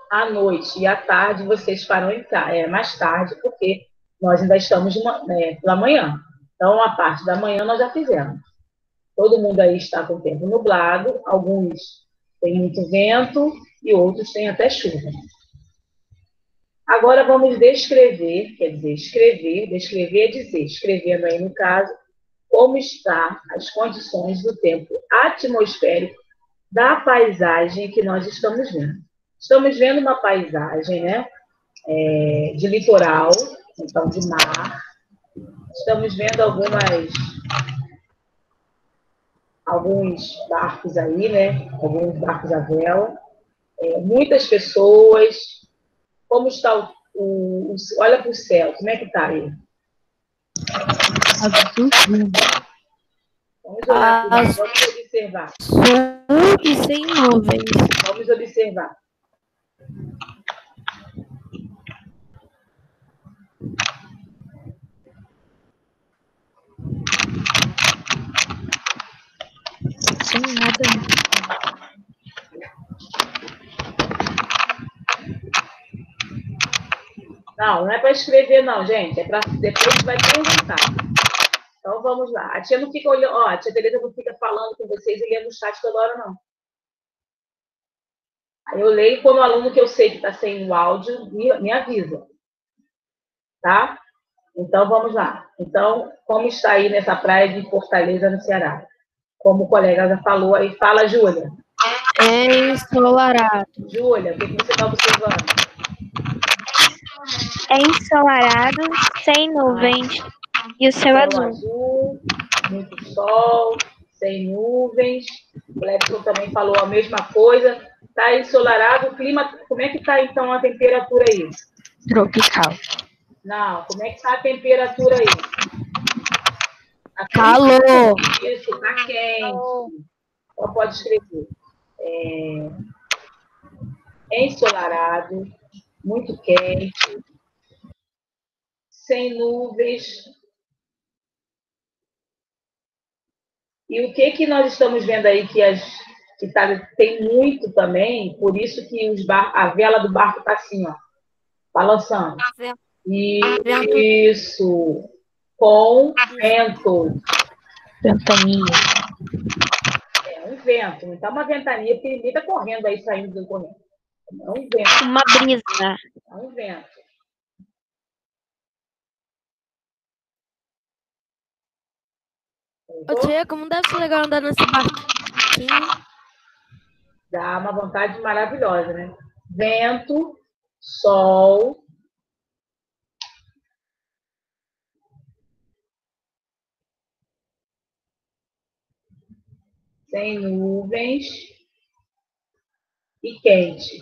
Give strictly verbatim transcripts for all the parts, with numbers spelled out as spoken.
à noite e à tarde vocês farão em, é, mais tarde, porque nós ainda estamos né, pela manhã. Então, a parte da manhã nós já fizemos. Todo mundo aí está com o tempo nublado, alguns têm muito vento e outros têm até chuva. Agora vamos descrever, quer dizer, escrever, descrever é dizer, escrevendo aí no caso, como está as condições do tempo atmosférico da paisagem que nós estamos vendo. Estamos vendo uma paisagem, né, é, de litoral, então de mar. Estamos vendo algumas, alguns barcos aí, né, alguns barcos à vela, é, muitas pessoas. Como está o, o, o olha para o céu, como é que está aí? Azul. Vamos olhar para o céu, vamos observar. Azul e sem nuvens. Vamos observar. Sem nada. Não, não é para escrever não, gente. É para depois vai perguntar. Então vamos lá. A tia não fica olhando, ó, a tia Tereza não fica falando com vocês e lendo o chat toda hora, não. Aí eu leio quando o aluno que eu sei que está sem o áudio me, me avisa. Tá? Então vamos lá. Então, como está aí nessa praia de Fortaleza, no Ceará? Como o colega já falou aí, fala, Júlia. É ensolarado. Júlia, o que você está observando? É ensolarado, sem nuvens. E o céu, Céu azul. azul, muito sol, sem nuvens. O Lepson também falou a mesma coisa. Está ensolarado, o clima. Como é que está então a temperatura aí? Tropical. Não, como é que está a temperatura aí? Tá Calor. Isso, está quente. Então pode escrever. É... Ensolarado, muito quente, sem nuvens. E o que que nós estamos vendo aí que, as, que tá, tem muito também, por isso que os bar, a vela do barco está assim, ó, balançando. Isso, com vento. Ventania. É um vento, não está uma ventania, porque ninguém está correndo aí, saindo do correndo. É um vento. Uma brisa. É um vento. Ô tia, como deve ser legal andar nesse barquinho? Dá uma vontade maravilhosa, né? Vento, sol. Sem nuvens e quente.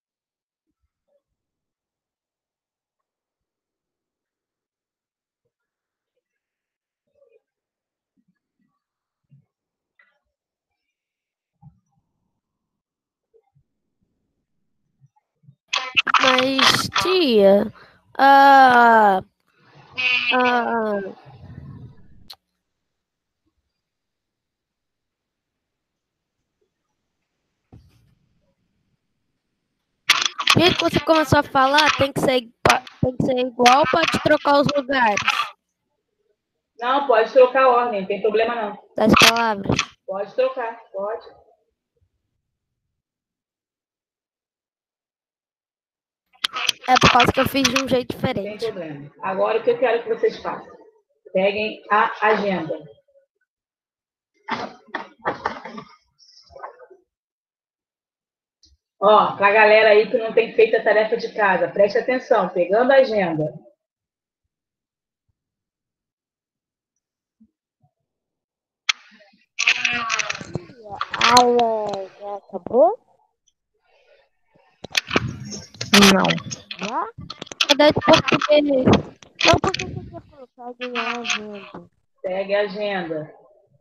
Mas, tia, ah, ah, o jeito que você começou a falar tem que ser, tem que ser igual para te trocar os lugares Não, pode trocar a ordem, não tem problema não. das palavras. Pode trocar, pode. É por causa que eu fiz de um jeito Não tem diferente. problema. Agora, o que eu quero que vocês façam? Peguem a agenda. Ó, para a galera aí que não tem feito a tarefa de casa, preste atenção, pegando a agenda. Ah, já acabou? Não. Já? Cadê de português? Então por que você quer colocar ganhar a agenda? Pegue a agenda.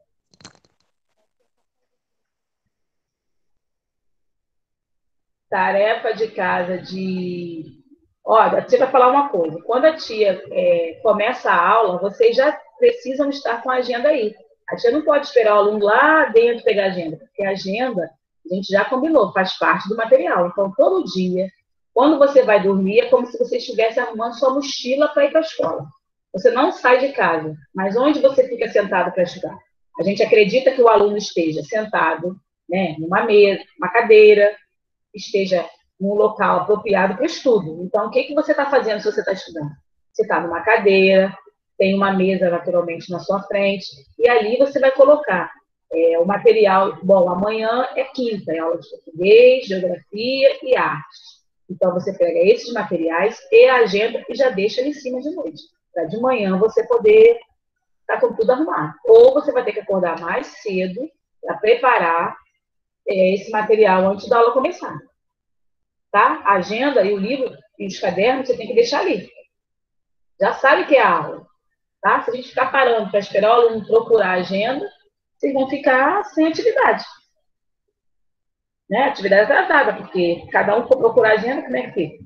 Tarefa de casa de... Olha, a tia vai falar uma coisa. Quando a tia é, começa a aula, vocês já precisam estar com a agenda aí. A tia não pode esperar o aluno lá dentro pegar a agenda, porque a agenda, a gente já combinou, faz parte do material. Então, todo dia, Quando você vai dormir, é como se você estivesse arrumando sua mochila para ir para a escola. Você não sai de casa, mas onde você fica sentado para estudar? A gente acredita que o aluno esteja sentado, né, numa mesa, uma cadeira, esteja num local apropriado para o estudo. Então, o que, que você está fazendo se você está estudando? Você está numa cadeira, tem uma mesa naturalmente na sua frente, e ali você vai colocar é, o material. Bom, amanhã é quinta, é aula de português, geografia e arte. Então, você pega esses materiais e a agenda e já deixa ali em cima de noite, para de manhã você poder estar com tudo arrumado. Ou você vai ter que acordar mais cedo para preparar é, esse material antes da aula começar. Tá? A agenda e o livro e os cadernos você tem que deixar ali. Já sabe que é a aula. Tá? Se a gente ficar parando para esperar o aluno procurar a agenda, vocês vão ficar sem atividade. Né? Atividade atrasada, porque cada um for procurar a agenda, como é que fica?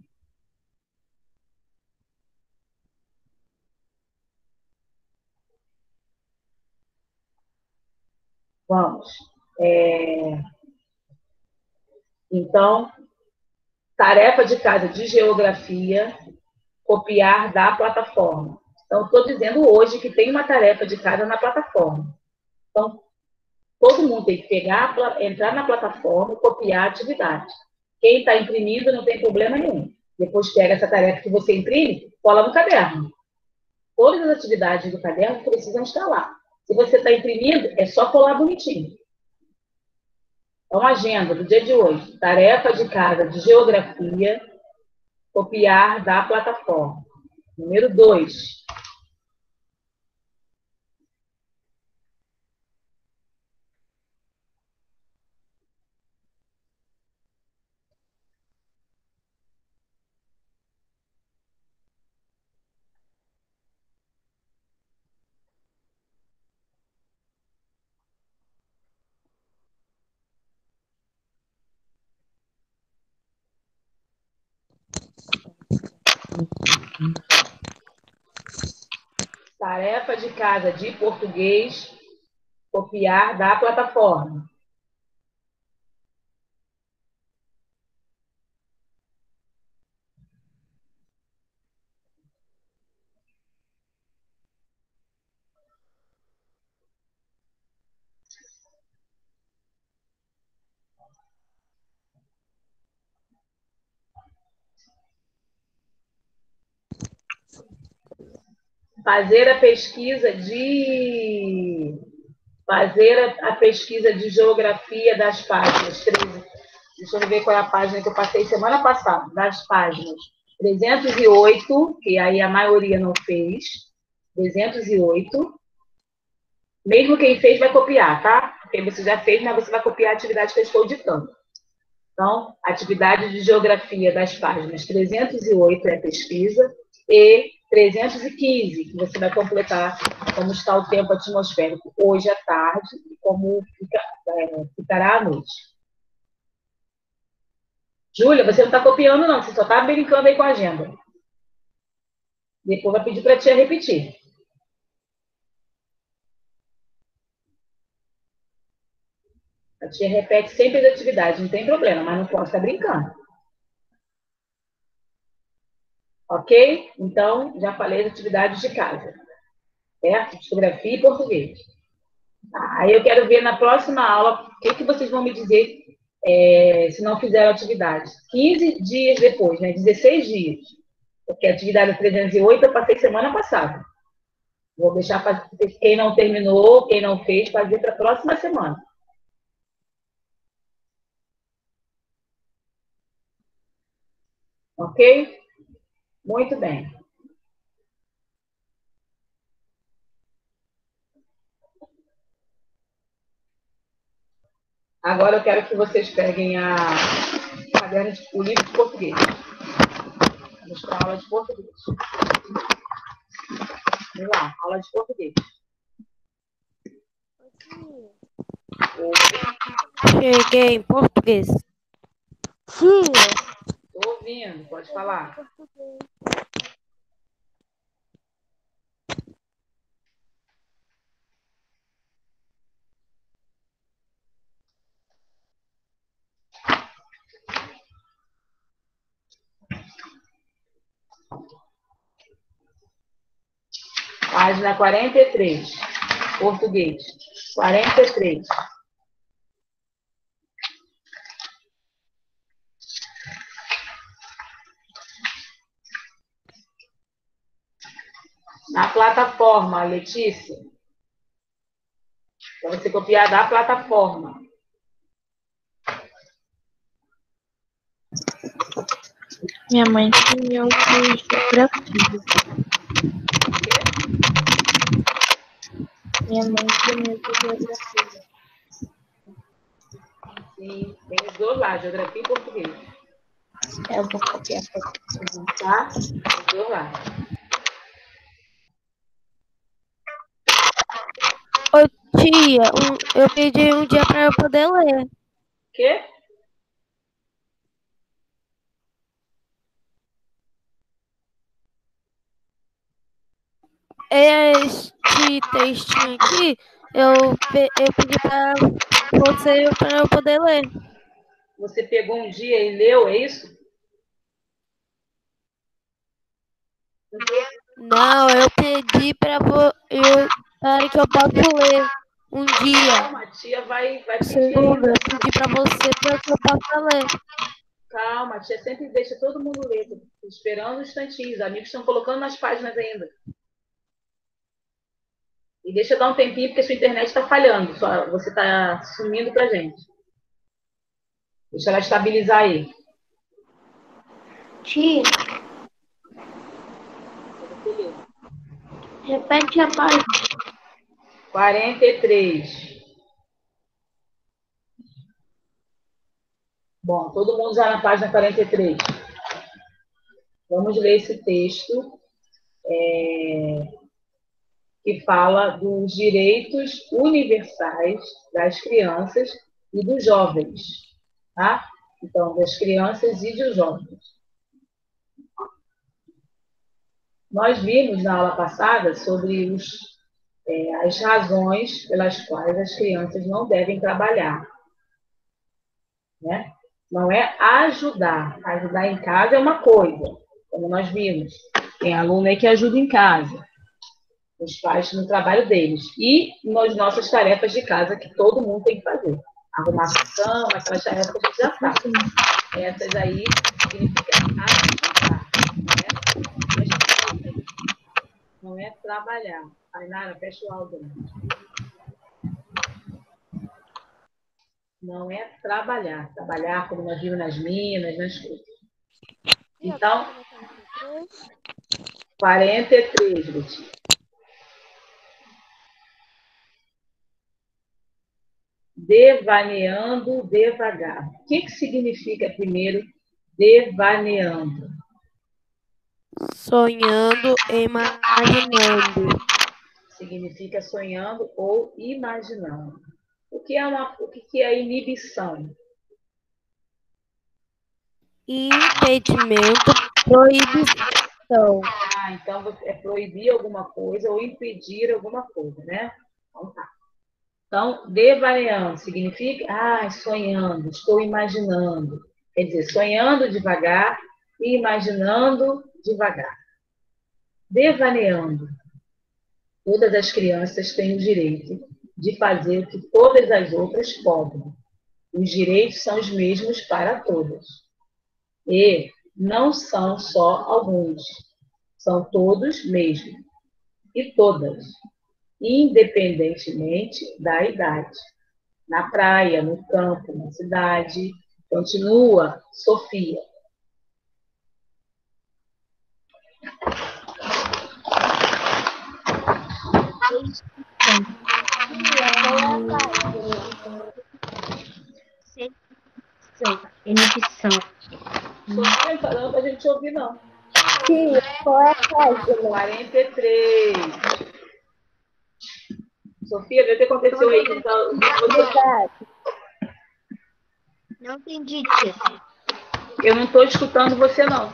Vamos. É... Então, tarefa de casa de geografia, copiar da plataforma. Então, estou dizendo hoje que tem uma tarefa de casa na plataforma. Então, todo mundo tem que pegar, entrar na plataforma e copiar a atividade. Quem está imprimindo não tem problema nenhum. Depois pega essa tarefa que você imprime, cola no caderno. Todas as atividades do caderno precisam estar lá. Se você está imprimindo, é só colar bonitinho. Então, agenda do dia de hoje. Tarefa de casa de geografia, copiar da plataforma. Número dois. Tarefa de casa de português, copiar da plataforma. Fazer a pesquisa de fazer a, a pesquisa de geografia das páginas treze. Deixa eu ver qual é a página que eu passei semana passada, das páginas trezentos e oito, que aí a maioria não fez, trezentos e oito. Mesmo quem fez vai copiar, tá? Porque você já fez, mas você vai copiar a atividade que eu estou ditando. Então, atividade de geografia das páginas trezentos e oito é pesquisa e trezentos e quinze, que você vai completar como está o tempo atmosférico hoje à tarde e como fica, é, ficará à noite. Júlia, você não está copiando, não, você só está brincando aí com a agenda. Depois vai pedir para a tia repetir. A tia repete sempre as atividades, não tem problema, mas não pode estar brincando. Ok? Então, já falei as atividades de casa. Certo? Geografia e português. Tá, aí eu quero ver na próxima aula o que, que vocês vão me dizer é, se não fizeram atividade. quinze dias depois, né? dezesseis dias. Porque a atividade trezentos e oito eu passei semana passada. Vou deixar pra, quem não terminou, quem não fez, fazer para a próxima semana. Ok? Muito bem. Agora eu quero que vocês peguem a, o livro de português. Vamos para a aula de português. Vamos lá, aula de português. Cheguei em português. Estou ouvindo, pode falar. Página quarenta e três. Português. quarenta e três. Na plataforma, Letícia. Para você copiar da plataforma. Minha mãe tinha o de geografia. Minha mãe tinha o de geografia. Sim, tem os dois lá, geografia e português. Eu vou copiar para Tá? Os dois lá. Ô, tia, um- eu pedi um dia para eu poder ler. Quê? Este textinho aqui, eu, pe- eu pedi para você para eu poder ler. Você pegou um dia e leu, é isso? Não, eu pedi para eu para que eu possa ler um dia. Calma, a tia vai, vai pedir Segunda, ainda. eu pedi para você para que eu possa ler. Calma, a tia sempre deixa todo mundo ler. Tô esperando um instantinho. Os amigos estão colocando nas páginas ainda. E deixa eu dar um tempinho, porque sua internet está falhando. Só, você está sumindo pra gente. Deixa ela estabilizar aí. Tia, repete a página. quarenta e três. Bom, todo mundo já na página quarenta e três. Vamos ler esse texto é, que fala dos direitos universais das crianças e dos jovens. Tá? Então, das crianças e dos jovens. Nós vimos na aula passada sobre os, é, as razões pelas quais as crianças não devem trabalhar. Né? Não é ajudar. Ajudar em casa é uma coisa, como nós vimos. Tem aluno aí que ajuda em casa, os pais no trabalho deles. E nas nossas tarefas de casa, que todo mundo tem que fazer. Arrumar a cama, aquelas tarefas que a gente já sabe. Essas aí significam ajudar. Né? Não é trabalhar. Ainara, fecha o áudio. Não é trabalhar. Trabalhar como nós vimos nas minas, nas coisas. Então, quarenta e três, Betinho. Devaneando devagar. O que, que significa primeiro devaneando? Sonhando, imaginando. Significa sonhando ou imaginando. O que é, uma, o que é inibição? Impedimento, proibição. Ah, então é proibir alguma coisa ou impedir alguma coisa, né? Então tá. Então, devaneando significa, ah, sonhando, estou imaginando. Quer dizer, sonhando devagar e imaginando devagar. Devaneando. Todas as crianças têm o direito de fazer o que todas as outras podem. Os direitos são os mesmos para todas. E não são só alguns, são todos mesmo. E todas, independentemente da idade. Na praia, no campo, na cidade. Continua, Sofia. Inibição. Sofia, falando para a gente ouvir, não. Tia, qual é a página? quarenta e três. Sofia, vê o que aconteceu aí. Que tá... Não entendi, tia. Eu não estou escutando você, não.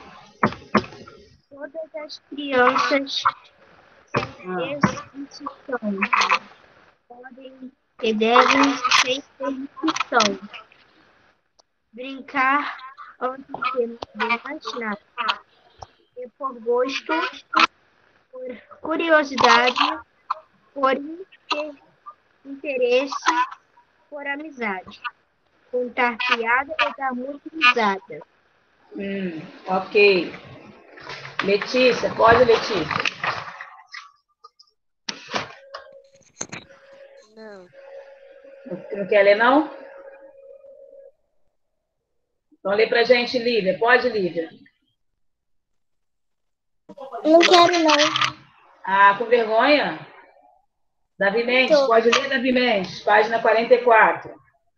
Todas as crianças sem restrição podem e devem sem permissão brincar antes de mais nada. E por gosto curiosidade, por interesse, por amizade. Contar piada ou dar muita risada. Hum, ok. Letícia, pode, Letícia? Não. Não quer ler, não? Então lê pra gente, Lívia. Pode, Lívia? Não quero, não. Ah, com vergonha? Davi Mendes, Tô. pode ler, Davi Mendes, página quarenta e quatro.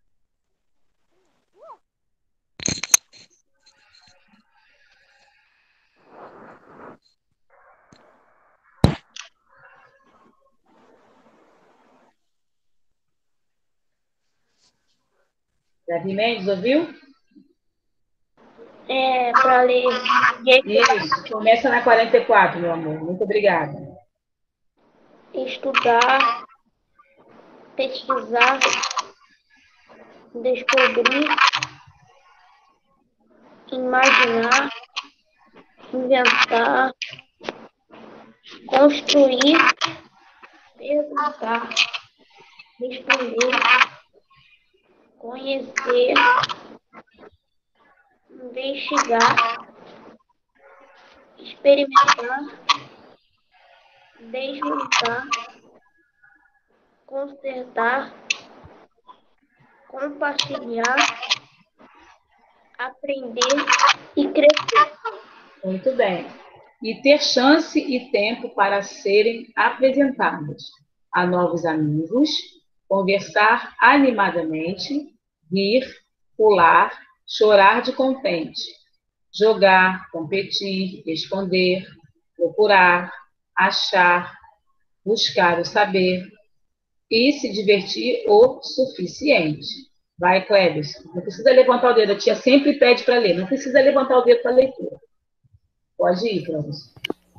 Davi Mendes, ouviu? É, para ler. Isso, começa na quarenta e quatro, meu amor. Muito obrigada. Estudar, pesquisar, descobrir, imaginar, inventar, construir, perguntar, responder, conhecer, investigar, experimentar, desmontar, consertar, compartilhar, aprender e crescer. Muito bem. E ter chance e tempo para serem apresentados a novos amigos, conversar animadamente, rir, pular, chorar de contente, jogar, competir, responder, procurar, achar, buscar o saber e se divertir o suficiente. Vai, Cleves. Não precisa levantar o dedo. A tia sempre pede para ler. Não precisa levantar o dedo para leitura. Pode ir, Cleves.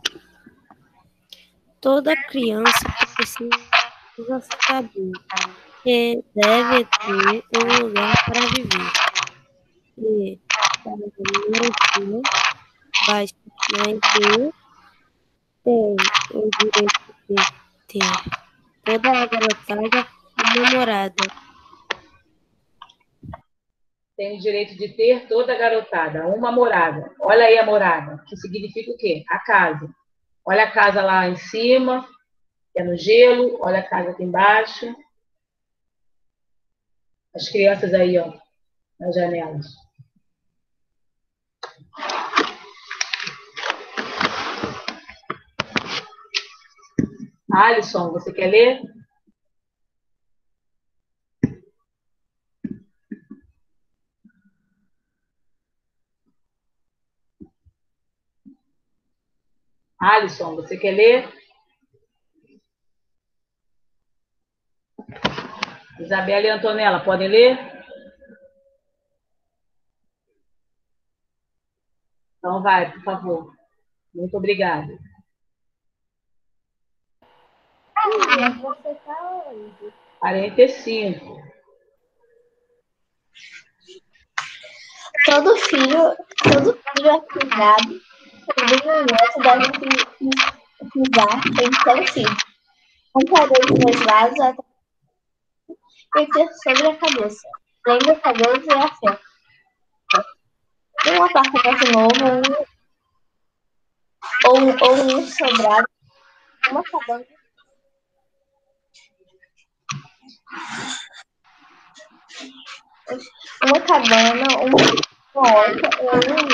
Toda criança precisa saber que deve ter um lugar para viver. E para merecer bastante tem o direito de ter toda a garotada namorada. Tem o direito de ter toda a garotada, uma morada. Olha aí a morada, que significa o quê? A casa. Olha a casa lá em cima, que é no gelo. Olha a casa aqui embaixo. As crianças aí, ó, nas janelas. Alisson, você quer ler? Alisson, você quer ler? Isabela e Antonella, podem ler? Então vai, por favor. Muito obrigada. Você está onde? quarenta e cinco. Todo filho, todo filho é cuidado, todo neto deve pisar em seu filho. Um cabelo dos meus vasos até e ter sobre a cabeça, além do cabelo e a fé. Um apartamento novo ou, ou um sobrado, uma cabana. Uma cabana, uma horta ou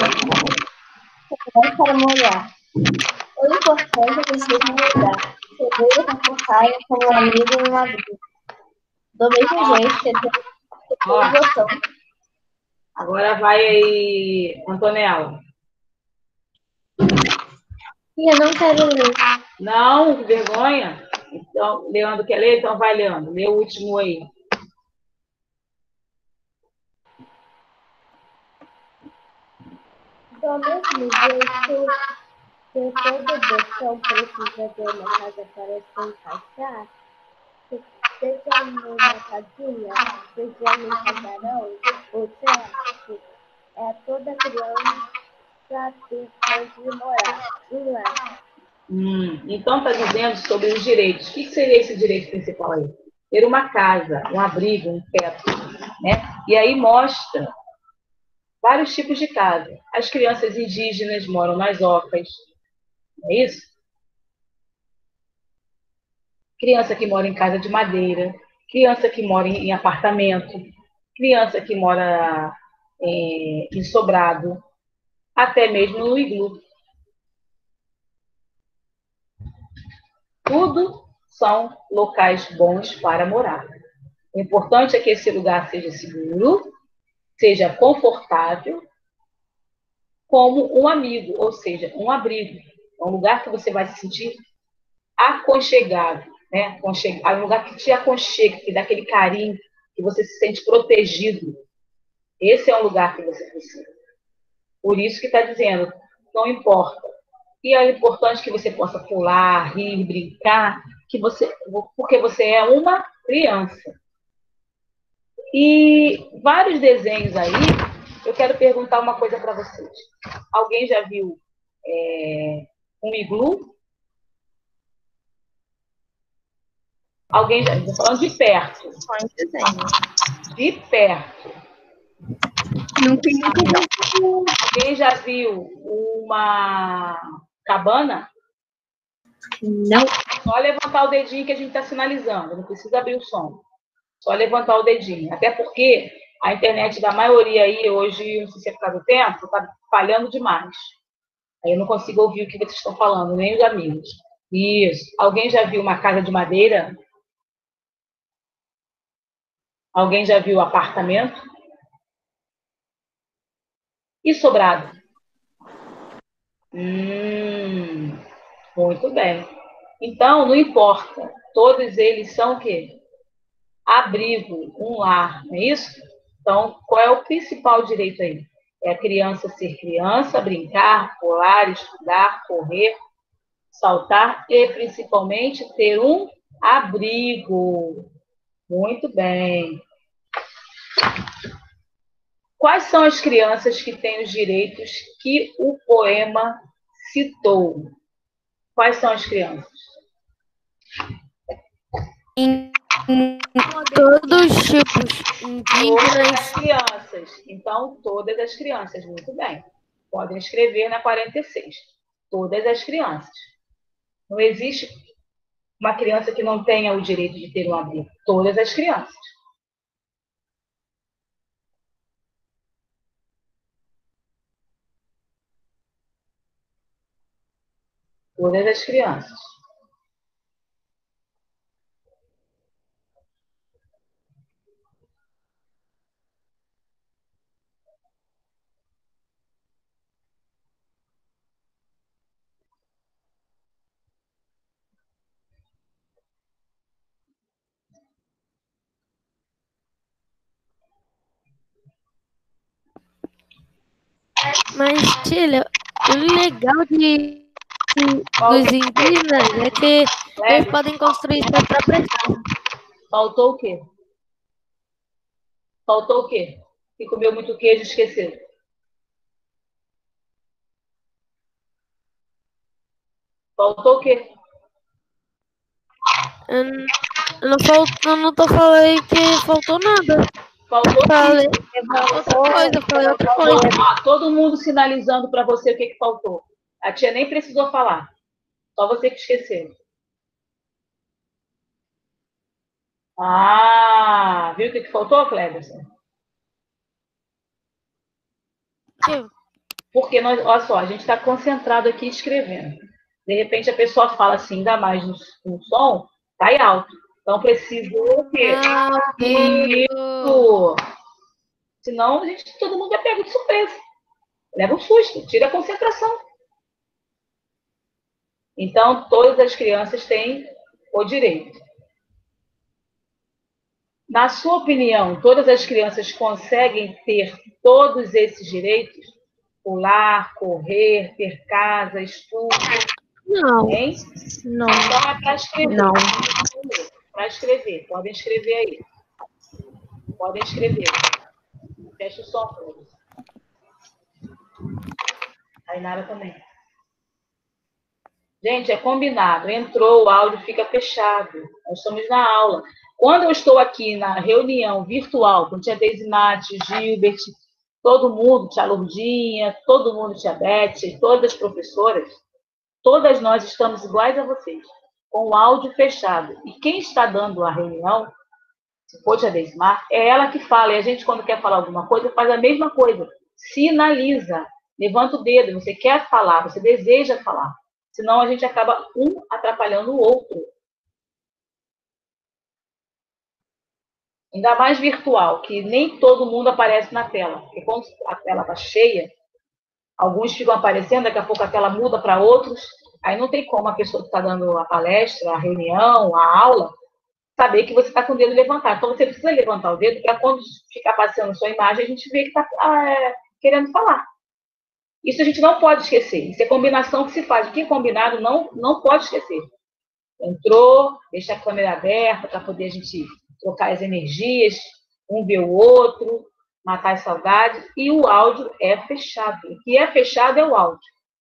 um para molhar. O importante é que seja um lugar seguro, confortável, como um amigo e um abrigo. Do mesmo jeito que tem o botão. Agora vai aí, Antonella. Eu não quero ler. Não, que vergonha. Então, Leandro quer ler? Então vai, Leandro. Lê o último aí. Do mesmo jeito que todo botão precisa de uma casa para se encaixar, seja numa casinha, seja num casarão, ou certo, é toda criança ter onde morar, um lar. Hum, então está dizendo sobre os direitos. O que seria esse direito principal aí? Ter uma casa, um abrigo, um teto, né? E aí mostra vários tipos de casa. As crianças indígenas moram nas ocas, não é isso? Criança que mora em casa de madeira, criança que mora em apartamento, criança que mora em, em sobrado, até mesmo no iglu. Tudo são locais bons para morar. O importante é que esse lugar seja seguro, seja confortável, como um amigo, ou seja, um abrigo. É um lugar que você vai se sentir aconchegado, né? É um lugar que te aconchega, que dá aquele carinho, que você se sente protegido. Esse é um lugar que você precisa. Por isso que está dizendo, não importa. E é importante que você possa pular, rir, brincar, que você, porque você é uma criança. E vários desenhos aí, eu quero perguntar uma coisa para vocês. Alguém já viu é, um iglu? Alguém já estou falando de perto. Só em desenho. De perto. Nunca não. Alguém já viu uma cabana? Não. Só levantar o dedinho que a gente está sinalizando. Não precisa abrir o som. Só levantar o dedinho. Até porque a internet da maioria aí hoje, não sei se é por causa do tempo, está falhando demais. Aí eu não consigo ouvir o que vocês estão falando, nem os amigos. Isso. Alguém já viu uma casa de madeira? Alguém já viu apartamento? E sobrado? Hum, muito bem. Então, não importa. Todos eles são o quê? Abrigo, um lar, não é isso? Então, qual é o principal direito aí? É a criança ser criança, brincar, pular, estudar, correr, saltar e, principalmente, ter um abrigo. Muito bem. Quais são as crianças que têm os direitos que o poema citou? Quais são as crianças? Em todos os tipos, Todas as indígenas, crianças. Então, todas as crianças. Muito bem. Podem escrever na quarenta e seis. Todas as crianças. Não existe uma criança que não tenha o direito de ter um abrigo. Todas as crianças. Todas as crianças. mas, Tília, o legal de, dos indígenas é que eles podem construir suas próprias casas. Faltou o quê? Faltou o quê? Que comeu muito queijo e esqueceu. Faltou o quê? Eu, n- eu não, fal, eu não tô falando que faltou nada. Faltou Falei sim. outra coisa, falei outra coisa. Ah, todo mundo sinalizando para você o que, que faltou. A tia nem precisou falar. Só você que esqueceu. Ah, viu o que, que faltou, Cleberson? Tipo, Porque nós, olha só, a gente está concentrado aqui escrevendo. De repente a pessoa fala assim, ainda mais no, no som, tá alto. Então precisa o quê? ah, Isso! Senão a gente, todo mundo é pego de surpresa. Leva um susto, tira a concentração. Então, todas as crianças têm o direito. Na sua opinião, todas as crianças conseguem ter todos esses direitos? Pular, correr, ter casa, estudo, não, hein? Não. Então é para escrever. Não. Para escrever. Podem escrever aí. Podem escrever. Fecha o som, todos. A Inara também. Gente, é combinado. Entrou, o áudio fica fechado. Nós estamos na aula. Quando eu estou aqui na reunião virtual, com tia Deisimate, Gilbert, todo mundo, tia Lourdinha, todo mundo, tia Beth, todas as professoras, todas nós estamos iguais a vocês, com o áudio fechado. E quem está dando a reunião, se for tia Deisimar, é ela que fala. E a gente, quando quer falar alguma coisa, faz a mesma coisa. Sinaliza. Levanta o dedo. Você quer falar, você deseja falar. Senão a gente acaba um atrapalhando o outro. Ainda mais virtual, que nem todo mundo aparece na tela. Porque quando a tela está cheia, alguns ficam aparecendo, daqui a pouco a tela muda para outros. Aí não tem como a pessoa que está dando a palestra, a reunião, a aula, saber que você está com o dedo levantado. Então você precisa levantar o dedo para quando ficar passando sua imagem, a gente ver que está é, querendo falar. Isso a gente não pode esquecer. Isso é combinação que se faz. O que é combinado não, não pode esquecer. Entrou, deixa a câmera aberta para poder a gente trocar as energias, um ver o outro, matar as saudades. E o áudio é fechado. O que é fechado é o áudio.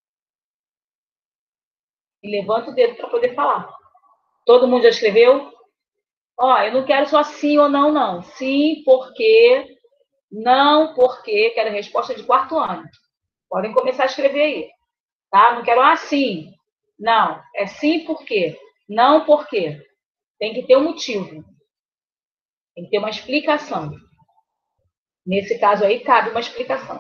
E levanta o dedo para poder falar. Todo mundo já escreveu? Ó, eu não quero só sim ou não, não. Sim, porque. Não, porque. Quero resposta de quarto ano. Podem começar a escrever aí. Tá? Não quero ah, sim. Não. É sim porque. Não porque. Tem que ter um motivo. Tem que ter uma explicação. Nesse caso aí, cabe uma explicação.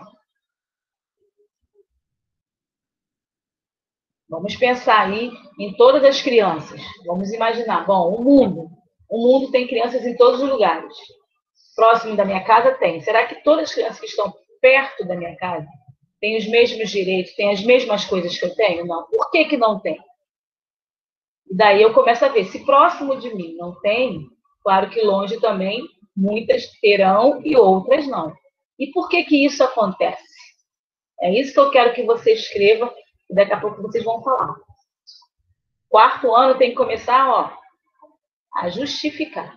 Vamos pensar aí em todas as crianças. Vamos imaginar. Bom, o mundo. O mundo tem crianças em todos os lugares. Próximo da minha casa tem. Será que todas as crianças que estão perto da minha casa têm os mesmos direitos, têm as mesmas coisas que eu tenho? Não. Por que que não tem? E daí eu começo a ver. Se próximo de mim não tem, claro que longe também muitas terão e outras não. E por que que isso acontece? É isso que eu quero que você escreva e daqui a pouco vocês vão falar. Quarto ano tem que começar, ó, a justificar.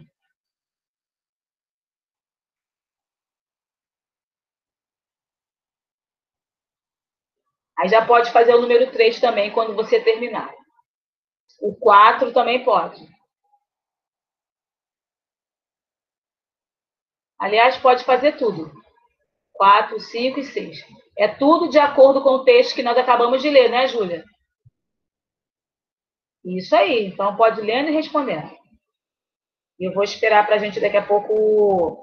Aí já pode fazer o número três também quando você terminar. O quatro também pode. Aliás, pode fazer tudo. Quatro, cinco e seis. É tudo de acordo com o texto que nós acabamos de ler, né, Júlia? Isso aí. Então, pode lendo e respondendo. Eu vou esperar para a gente daqui a pouco.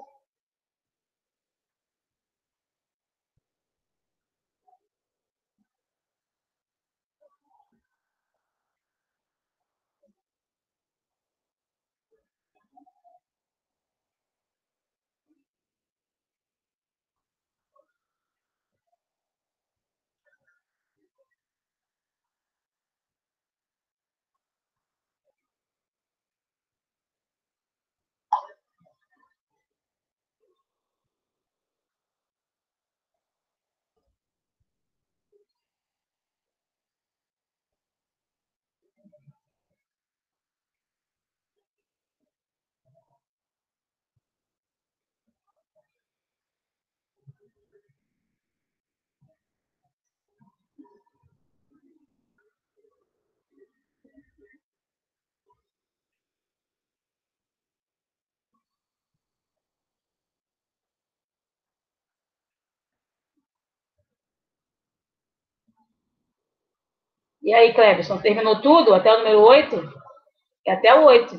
E aí, Cleberson, terminou tudo? Até o número oito? É até o oito.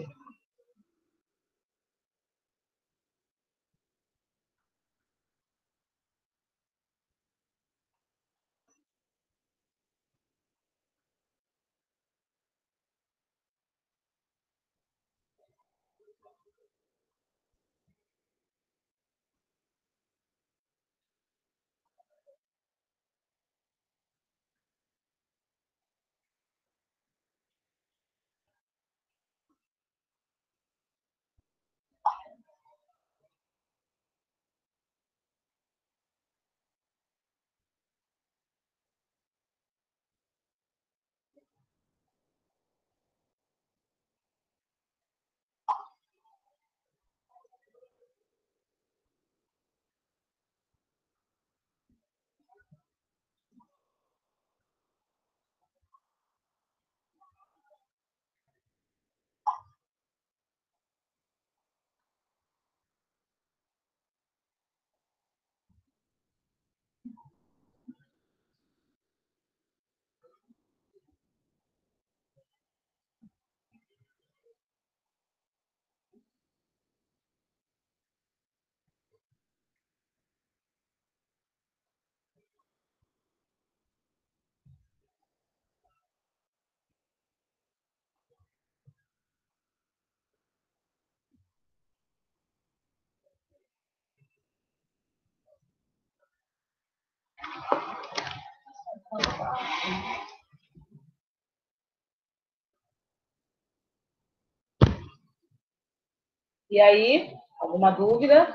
E aí, alguma dúvida?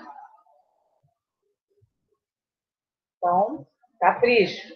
Então, capricho.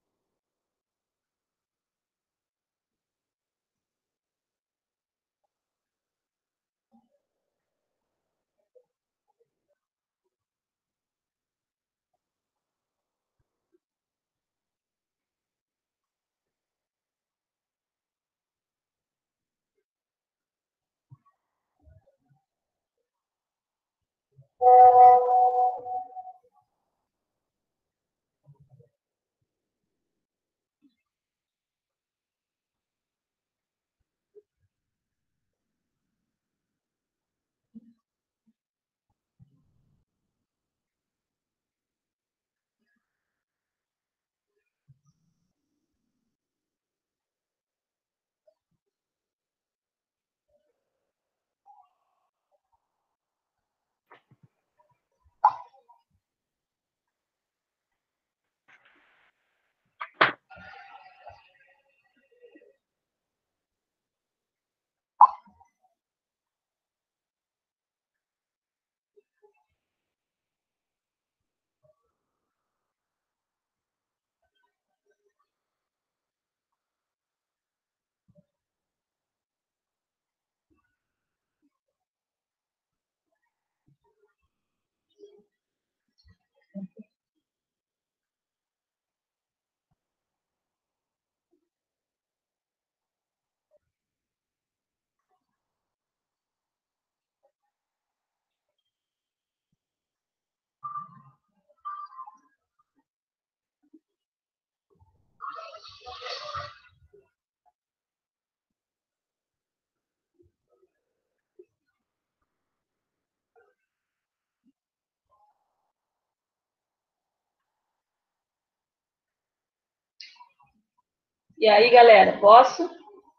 E aí, galera, posso?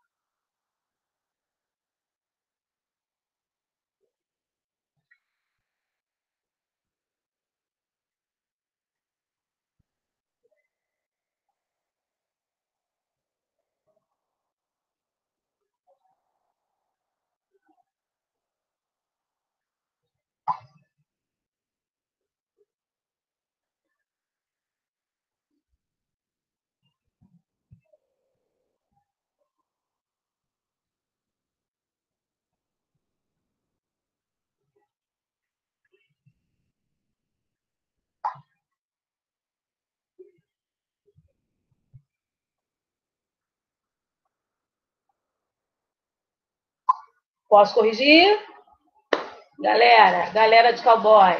Posso corrigir? Galera, galera de cowboy.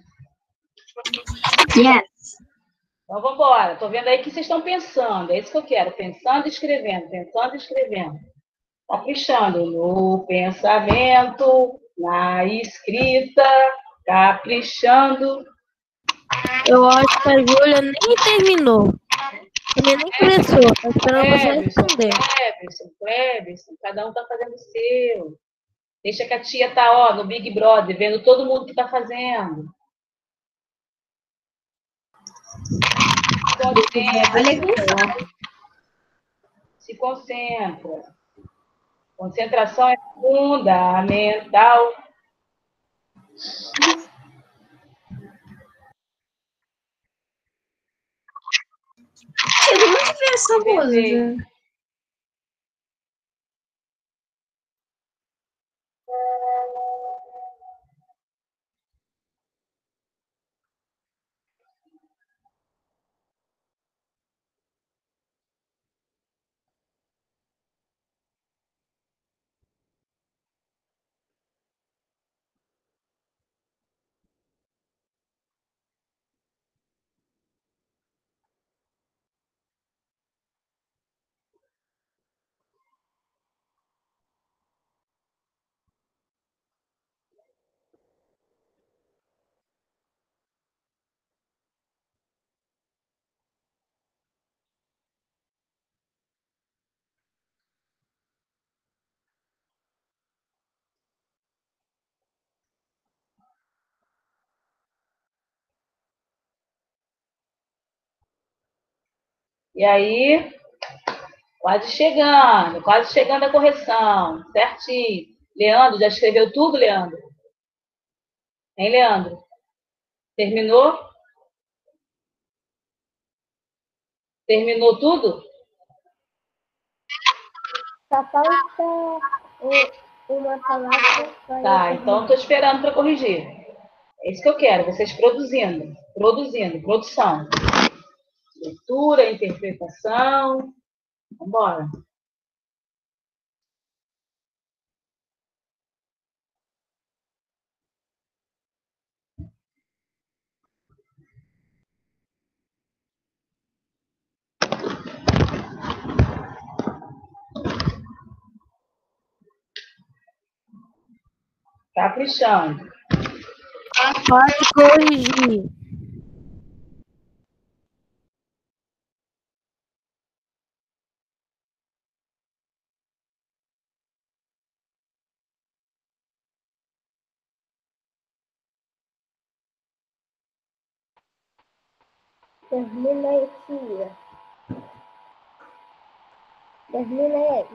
Yes. Então, vamos embora. Estou vendo aí o que vocês estão pensando. É isso que eu quero. Pensando e escrevendo. Pensando e escrevendo. Caprichando no pensamento, na escrita, caprichando. Eu acho que a Júlia nem terminou. Também nem começou. Tá esperando você Cleberson, responder. Cleberson, Cleberson. Cada um está fazendo o seu. Deixa que a tia tá, ó, no Big Brother, vendo todo mundo que está fazendo. Olha quem fala. Se concentra. Concentração é fundamental. Eu não tive essa música. E aí, Quase chegando, quase chegando a correção. Certinho. Leandro, já escreveu tudo, Leandro? Hein, Leandro? Terminou? Terminou tudo? Só falta um, uma palavra. Tá, então estou esperando para corrigir. É isso que eu quero, vocês produzindo. Produzindo, produção. Leitura, interpretação. Vamos embora. Caprichando. Pode corrigir. Termina aí, tia. Termina aí.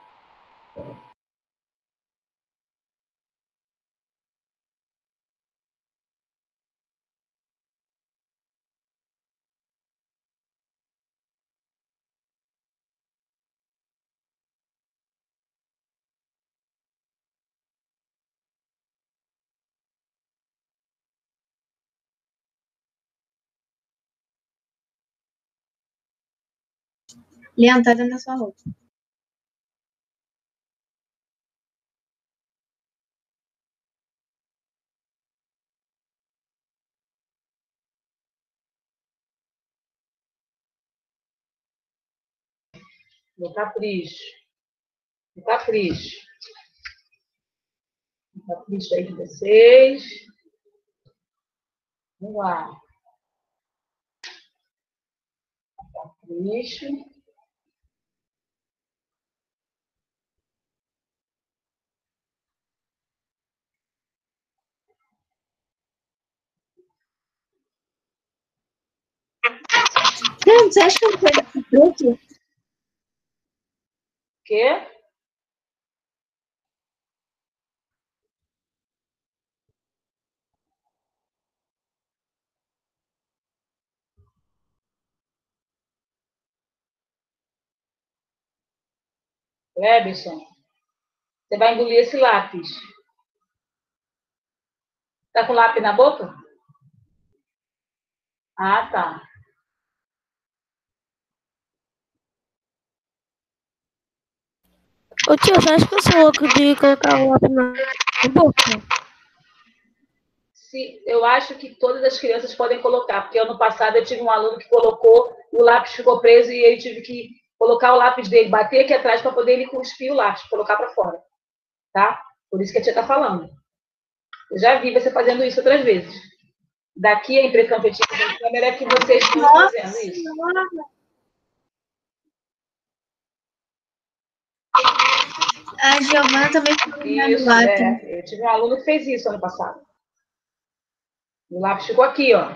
Leandro, tá dentro da sua roupa. No capricho. No capricho. No capricho aí de vocês. Vamos lá. Capricho. Leandro, você acha que eu não tenho esse truque? Quê? Clebson, você vai engolir esse lápis. Tá com lápis na boca? Ah, tá. Ô tio, você acha que eu sou louco de colocar o lápis na boca? Se, eu acho que todas as crianças podem colocar, porque ano passado eu tive um aluno que colocou, o lápis ficou preso e ele tive que colocar o lápis dele, bater aqui atrás para poder ele cuspir o lápis, colocar para fora. Tá? Por isso que a tia tá falando. Eu já vi você fazendo isso outras vezes. Daqui a impressão que eu tive na câmera é que vocês estão fazendo isso. A Giovana também ficou Isso, lápis. é. Eu tive um aluno que fez isso ano passado. O lápis ficou aqui, ó.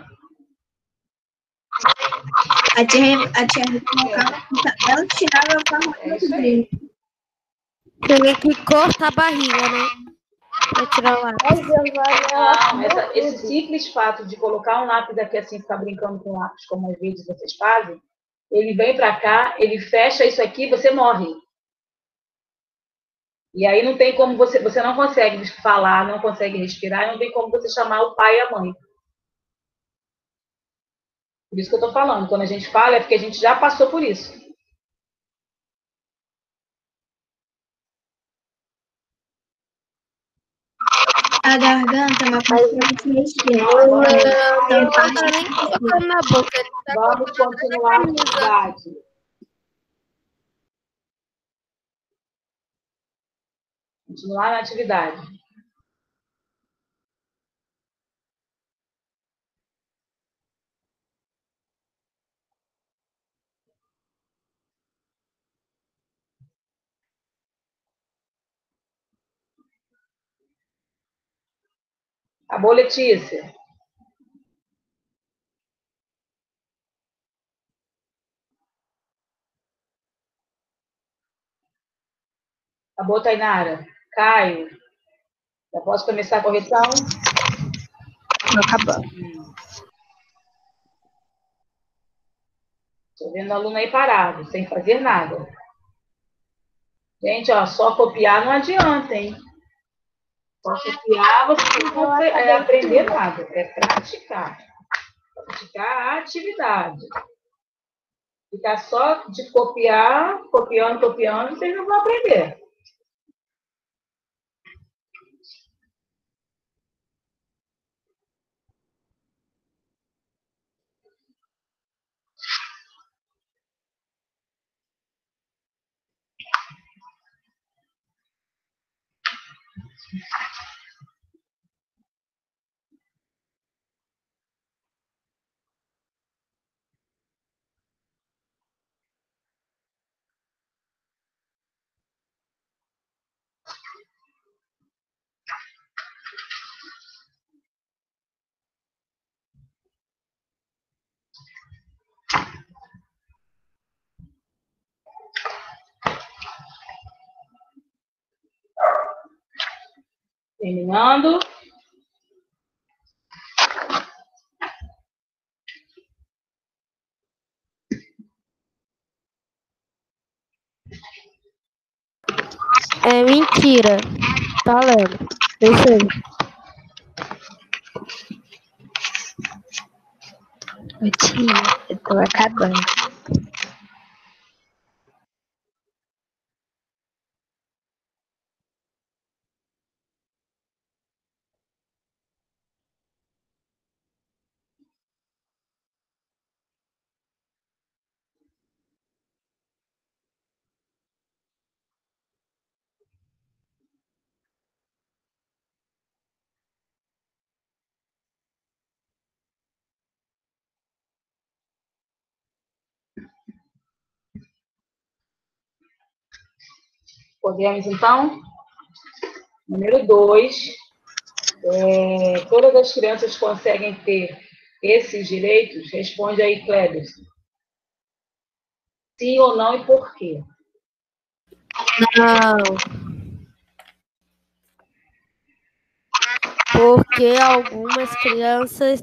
A tia, a tia colocava, ela tirava a forma É isso aí. Tem que cortar a barriga, né? Pra tirar o lápis. A Giovana Não, essa, esse simples fato de colocar um lápis aqui assim, ficar brincando com lápis, como às vezes vocês fazem, ele vem para cá, ele fecha isso aqui, você morre. E aí não tem como você, você não consegue falar, não consegue respirar, não tem como você chamar o pai e a mãe. Por isso que eu estou falando, quando a gente fala é porque a gente já passou por isso. A garganta é uma coisa que a gente respira. Não tá nem colocando na boca. Ele tá Vamos continuar a atividade. Continuar na atividade. Acabou, Letícia? Acabou, Tainara? Caio, já posso começar a correção? Acabou. Estou vendo o aluno aí parado, sem fazer nada. Gente, ó, só copiar não adianta, hein? Só copiar você não vai é, aprender nada. É praticar. Praticar a atividade. Ficar só de copiar, copiando, copiando, vocês não vão aprender. Terminando. É mentira. Tá lendo. Eu sei. Ô, tia, eu tô acabando. Podemos, então? Número dois. É, todas as crianças conseguem ter esses direitos? Responde aí, Kleber. Sim ou não e por quê? Não. Porque algumas crianças.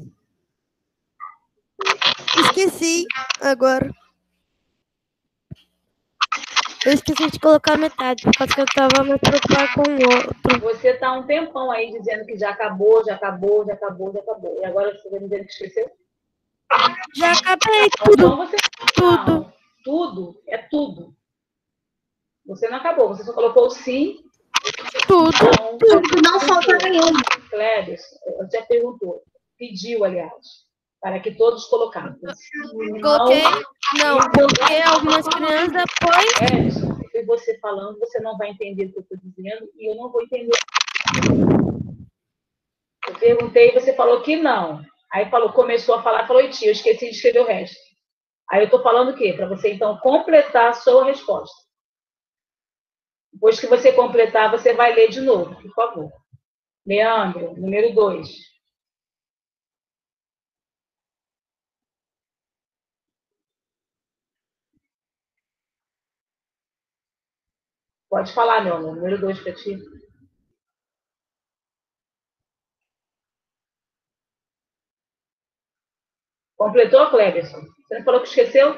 Esqueci agora. Eu esqueci de colocar metade, por causa que eu tava mais preocupada com o outro. Você está um tempão aí dizendo que já acabou, já acabou, já acabou, já acabou. E agora você está me dizendo que esqueceu? Já acabei Então tudo. você... Tudo. Não, tudo é tudo. Você não acabou, você só colocou o sim. Tudo. Não, Tudo, não falta nenhum. Kleber, eu já perguntou, pediu, aliás, para que todos colocassem. Coloquei. Não, porque algumas crianças depois. Edson, e você falando, você não vai entender o que eu estou dizendo e eu não vou entender. Eu perguntei e você falou que não. Aí falou, começou a falar, falou, tia, eu esqueci de escrever o resto. Aí eu estou falando o quê? Para você, então, completar a sua resposta. Depois que você completar, você vai ler de novo, por favor. Leandro, número dois. Pode falar, meu amor. Número dois para ti. Completou, Cleberson? Você não falou que esqueceu?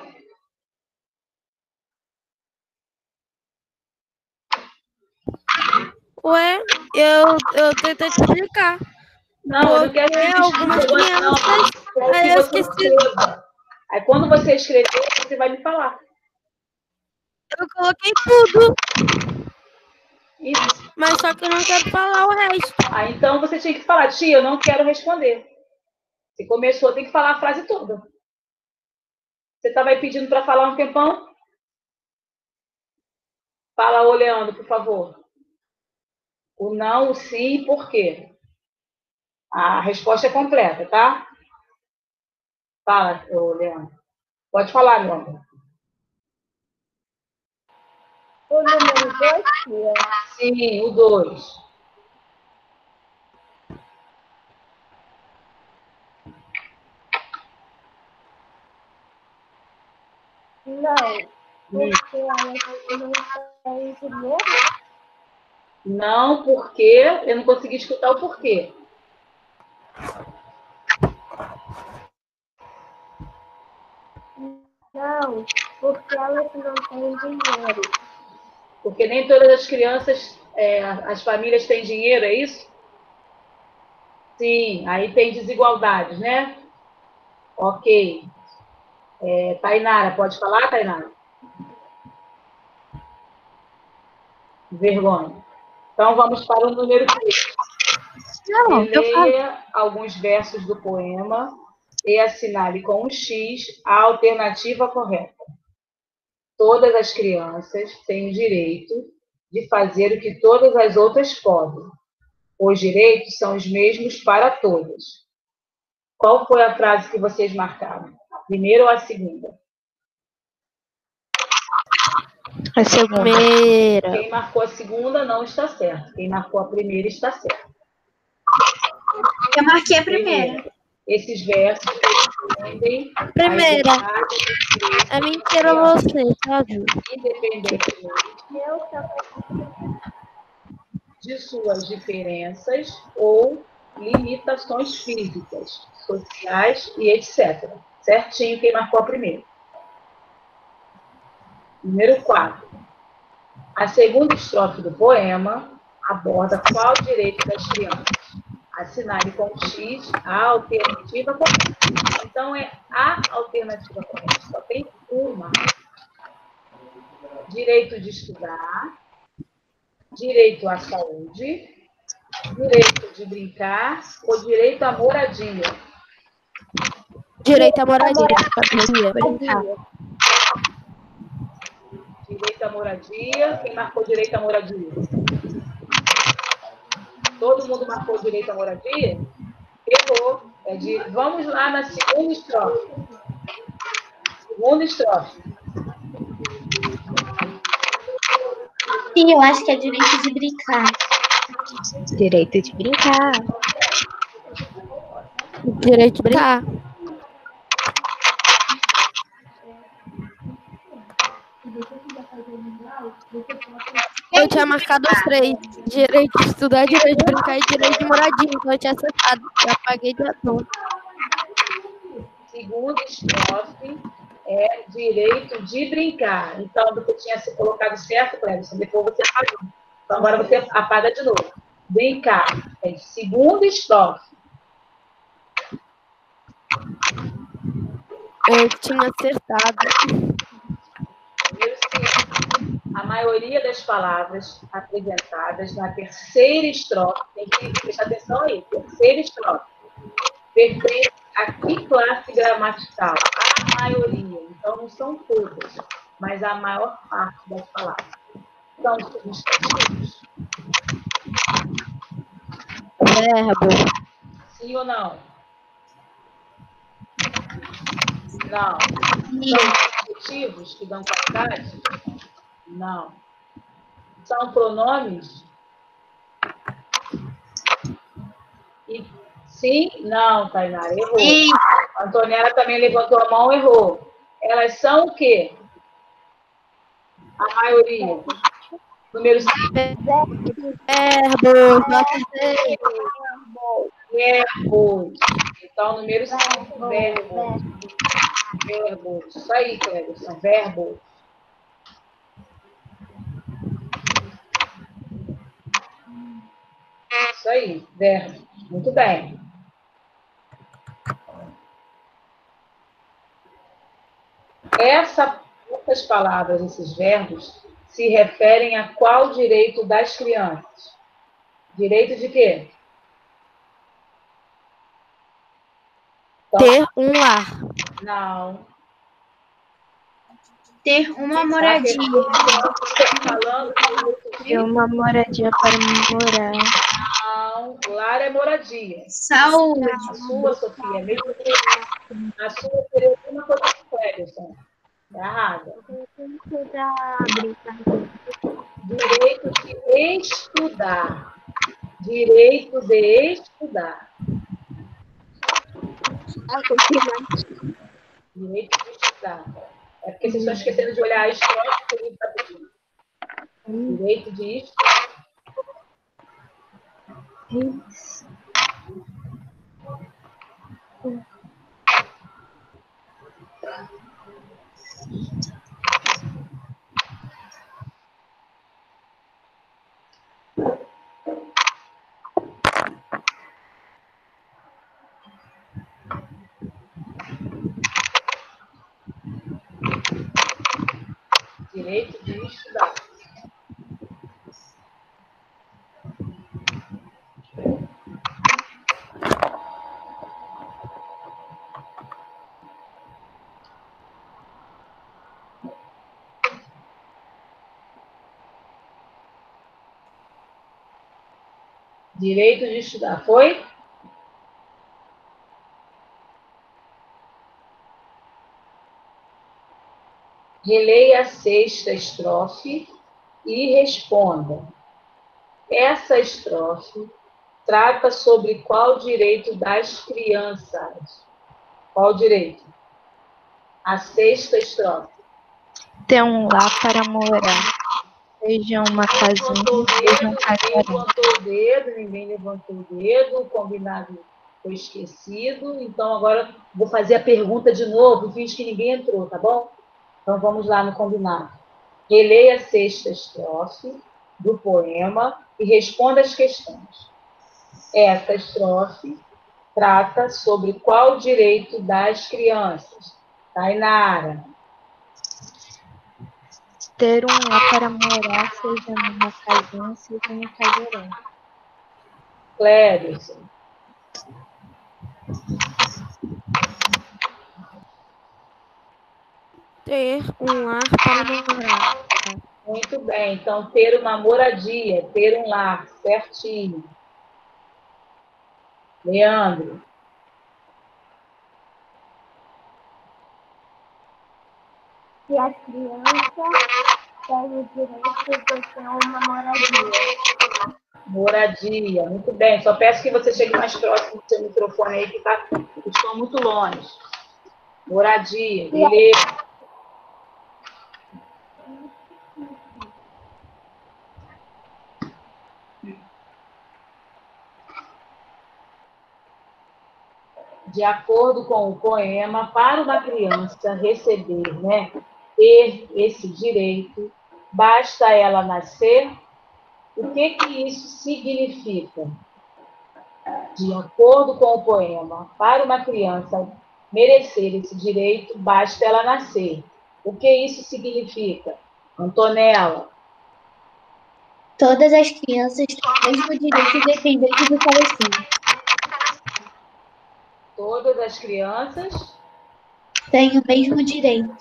Ué, eu, eu tentei te explicar. Não, eu não quero que Porque você algumas explique agora, não. crianças. Quero Aí que eu você esqueci. escreva. Aí quando você escrever, você vai me falar. Eu coloquei tudo. Isso. Mas só que eu não quero falar o resto. Ah, então você tinha que falar, tia, eu não quero responder. Se começou, tem que falar a frase toda. Você estava aí pedindo para falar um tempão? Fala, ô Leandro, por favor. O não, o sim e por quê? A resposta é completa, tá? Fala, ô Leandro. Pode falar, meu amor. O número dois, tia. Sim, o dois. Não, porque elas não têm dinheiro Não, porque eu não consegui escutar o porquê. Não, porque elas não têm dinheiro. Porque nem todas as crianças, é, as famílias têm dinheiro, é isso? Sim, aí tem desigualdades, né? Ok. É, Tainara, pode falar, Tainara? Vergonha. Então vamos para o número três. Não, eu falo. Leia alguns versos do poema e assinale com um X a alternativa correta. Todas as crianças têm o direito de fazer o que todas as outras podem. Os direitos são os mesmos para todas. Qual foi a frase que vocês marcaram? A primeira ou a segunda? A segunda. Quem marcou a segunda não está certo. Quem marcou a primeira está certo. Eu marquei a primeira. Esses versos respondem Primeira. às É mentira você, tá, Ju? independentemente Eu também. de suas diferenças ou limitações físicas, sociais e etcétera. Certinho quem marcou a primeira. Número quatro. A segunda estrofe do poema aborda qual direito das crianças. Assinale com X a alternativa correta. Então, é a alternativa correta. Só tem uma. Direito de estudar, direito à saúde, direito de brincar ou direito à moradia. Direito à moradia. Brincar. Direito à moradia. Quem marcou direito à moradia? Todo mundo marcou direito à moradia? Errou. É de... Vamos lá na segunda estrofe. Segunda estrofe. Sim, eu acho que é direito de brincar. Direito de brincar. Direito de brincar. Eu tinha marcado os três. Direito de estudar, direito de brincar e direito de moradia. Então eu tinha acertado. Eu apaguei de ator. Segunda estrofe é direito de brincar. Então, você tinha se colocado certo, Clébison, depois você apagou. Então, agora você apaga de novo. Brincar. É segunda estrofe. Eu tinha acertado. Primeiro, sim. A maioria das palavras apresentadas na terceira estrofe, tem que prestar atenção aí, terceira estrofe, pertence a que classe gramatical? A maioria. Então, não são todas, mas a maior parte das palavras. São substantivos. Verbo. Sim ou não? Não. São adjetivos que dão qualidade? Não. São pronomes? E, sim? Não, Tainara, errou. Sim. A Antonella também levantou a mão, errou. Elas são o quê? A maioria. Número cinco. Verbo. Verbos. Então, número cinco, verbos. Verbos. Isso aí, Cléber, são verbos. Isso aí, verbos. Muito bem. Essa, essas palavras, esses verbos, se referem a qual direito das crianças? Direito de quê? Então, Ter um lar. não. Ter uma A moradia. pessoa que está falando Ter uma moradia para morar. não. Lar é moradia. Saúde. A sua, Sofia, é mesmo que a sua seria uma coisa que Cleberson. É errada. Direito de estudar. Direito de estudar. Direito de estudar. É porque vocês estão esquecendo de olhar a estrofe que ele está pedindo. Direito de estudar. Isso. Direito de estudar. Direito de estudar. Foi? Releia a sexta estrofe e responda. Essa estrofe trata sobre qual direito das crianças? Qual direito? A sexta estrofe. Ter um lar para morar. Seja uma casinha, seja um Ninguém casarão. levantou o dedo, ninguém levantou o dedo, o combinado foi esquecido. Então, agora vou fazer a pergunta de novo, finge que ninguém entrou, tá bom? Então, vamos lá no combinado. Releia a sexta estrofe do poema e responda as questões. Essa estrofe trata sobre qual direito das crianças? Tainara. Ter um lar para morar, seja numa casinha, seja um casarão. Cléris. Ter um lar para morar. Muito bem. Então, ter uma moradia, ter um lar, certinho. Leandro. Que a criança tem o direito de ter uma moradia. Moradia, muito bem. Só peço que você chegue mais próximo do seu microfone aí, que tá, estão muito longe. Moradia, beleza. De acordo com o poema, para uma criança receber, né, ter esse direito, basta ela nascer. O que que isso significa? De acordo com o poema, para uma criança merecer esse direito, basta ela nascer. O que isso significa? Antonella. Todas as crianças têm o mesmo direito independente do falecido. Todas as crianças Têm o mesmo direito.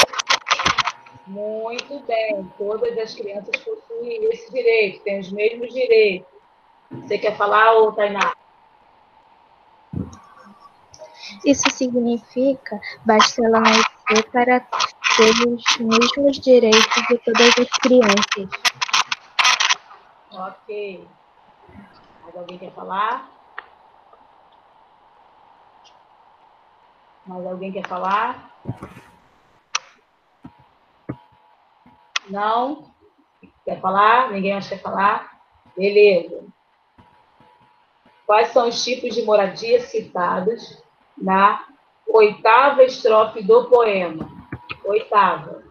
Muito bem. Todas as crianças possuem esse direito, têm os mesmos direitos. Você quer falar, ou Tainá? Isso significa, basta ela nascer para ter os mesmos direitos de todas as crianças. Ok. Mais alguém quer falar? Mais alguém quer falar? Não? Quer falar? Ninguém mais quer falar? Beleza. Quais são os tipos de moradia citados na oitava estrofe do poema? Oitava.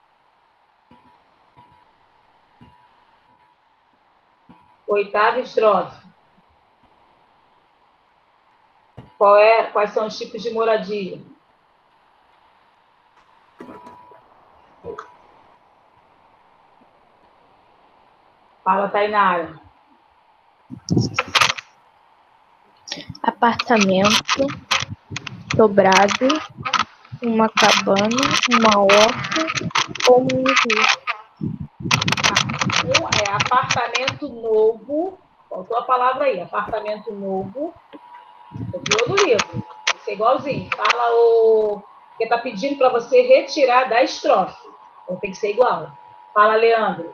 Oitava estrofe. Qual é, quais são os tipos de moradia? Fala, Tainara. Apartamento, sobrado, uma cabana, uma horta ou um rio. É apartamento novo. Faltou a palavra aí. Apartamento novo. Copiou do livro. Isso é igualzinho. Fala o... Porque está pedindo para você retirar da estrofe. Então tem que ser igual. Fala, Leandro.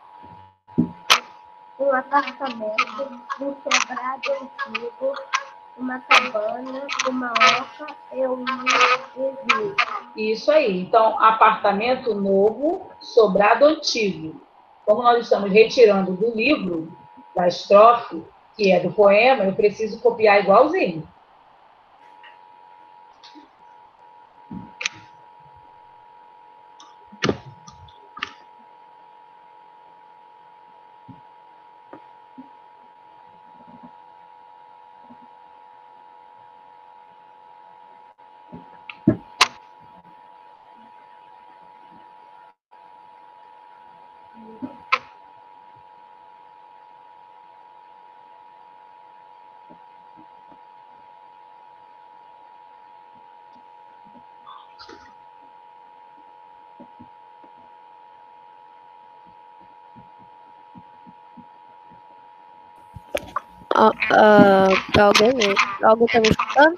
Um apartamento, um sobrado antigo, uma cabana, uma oca e um rio. Isso aí. Então, apartamento novo, sobrado antigo. Como nós estamos retirando do livro, da estrofe, que é do poema, eu preciso copiar igualzinho. Ah, ah, pra alguém, né? Alguém tá me escutando?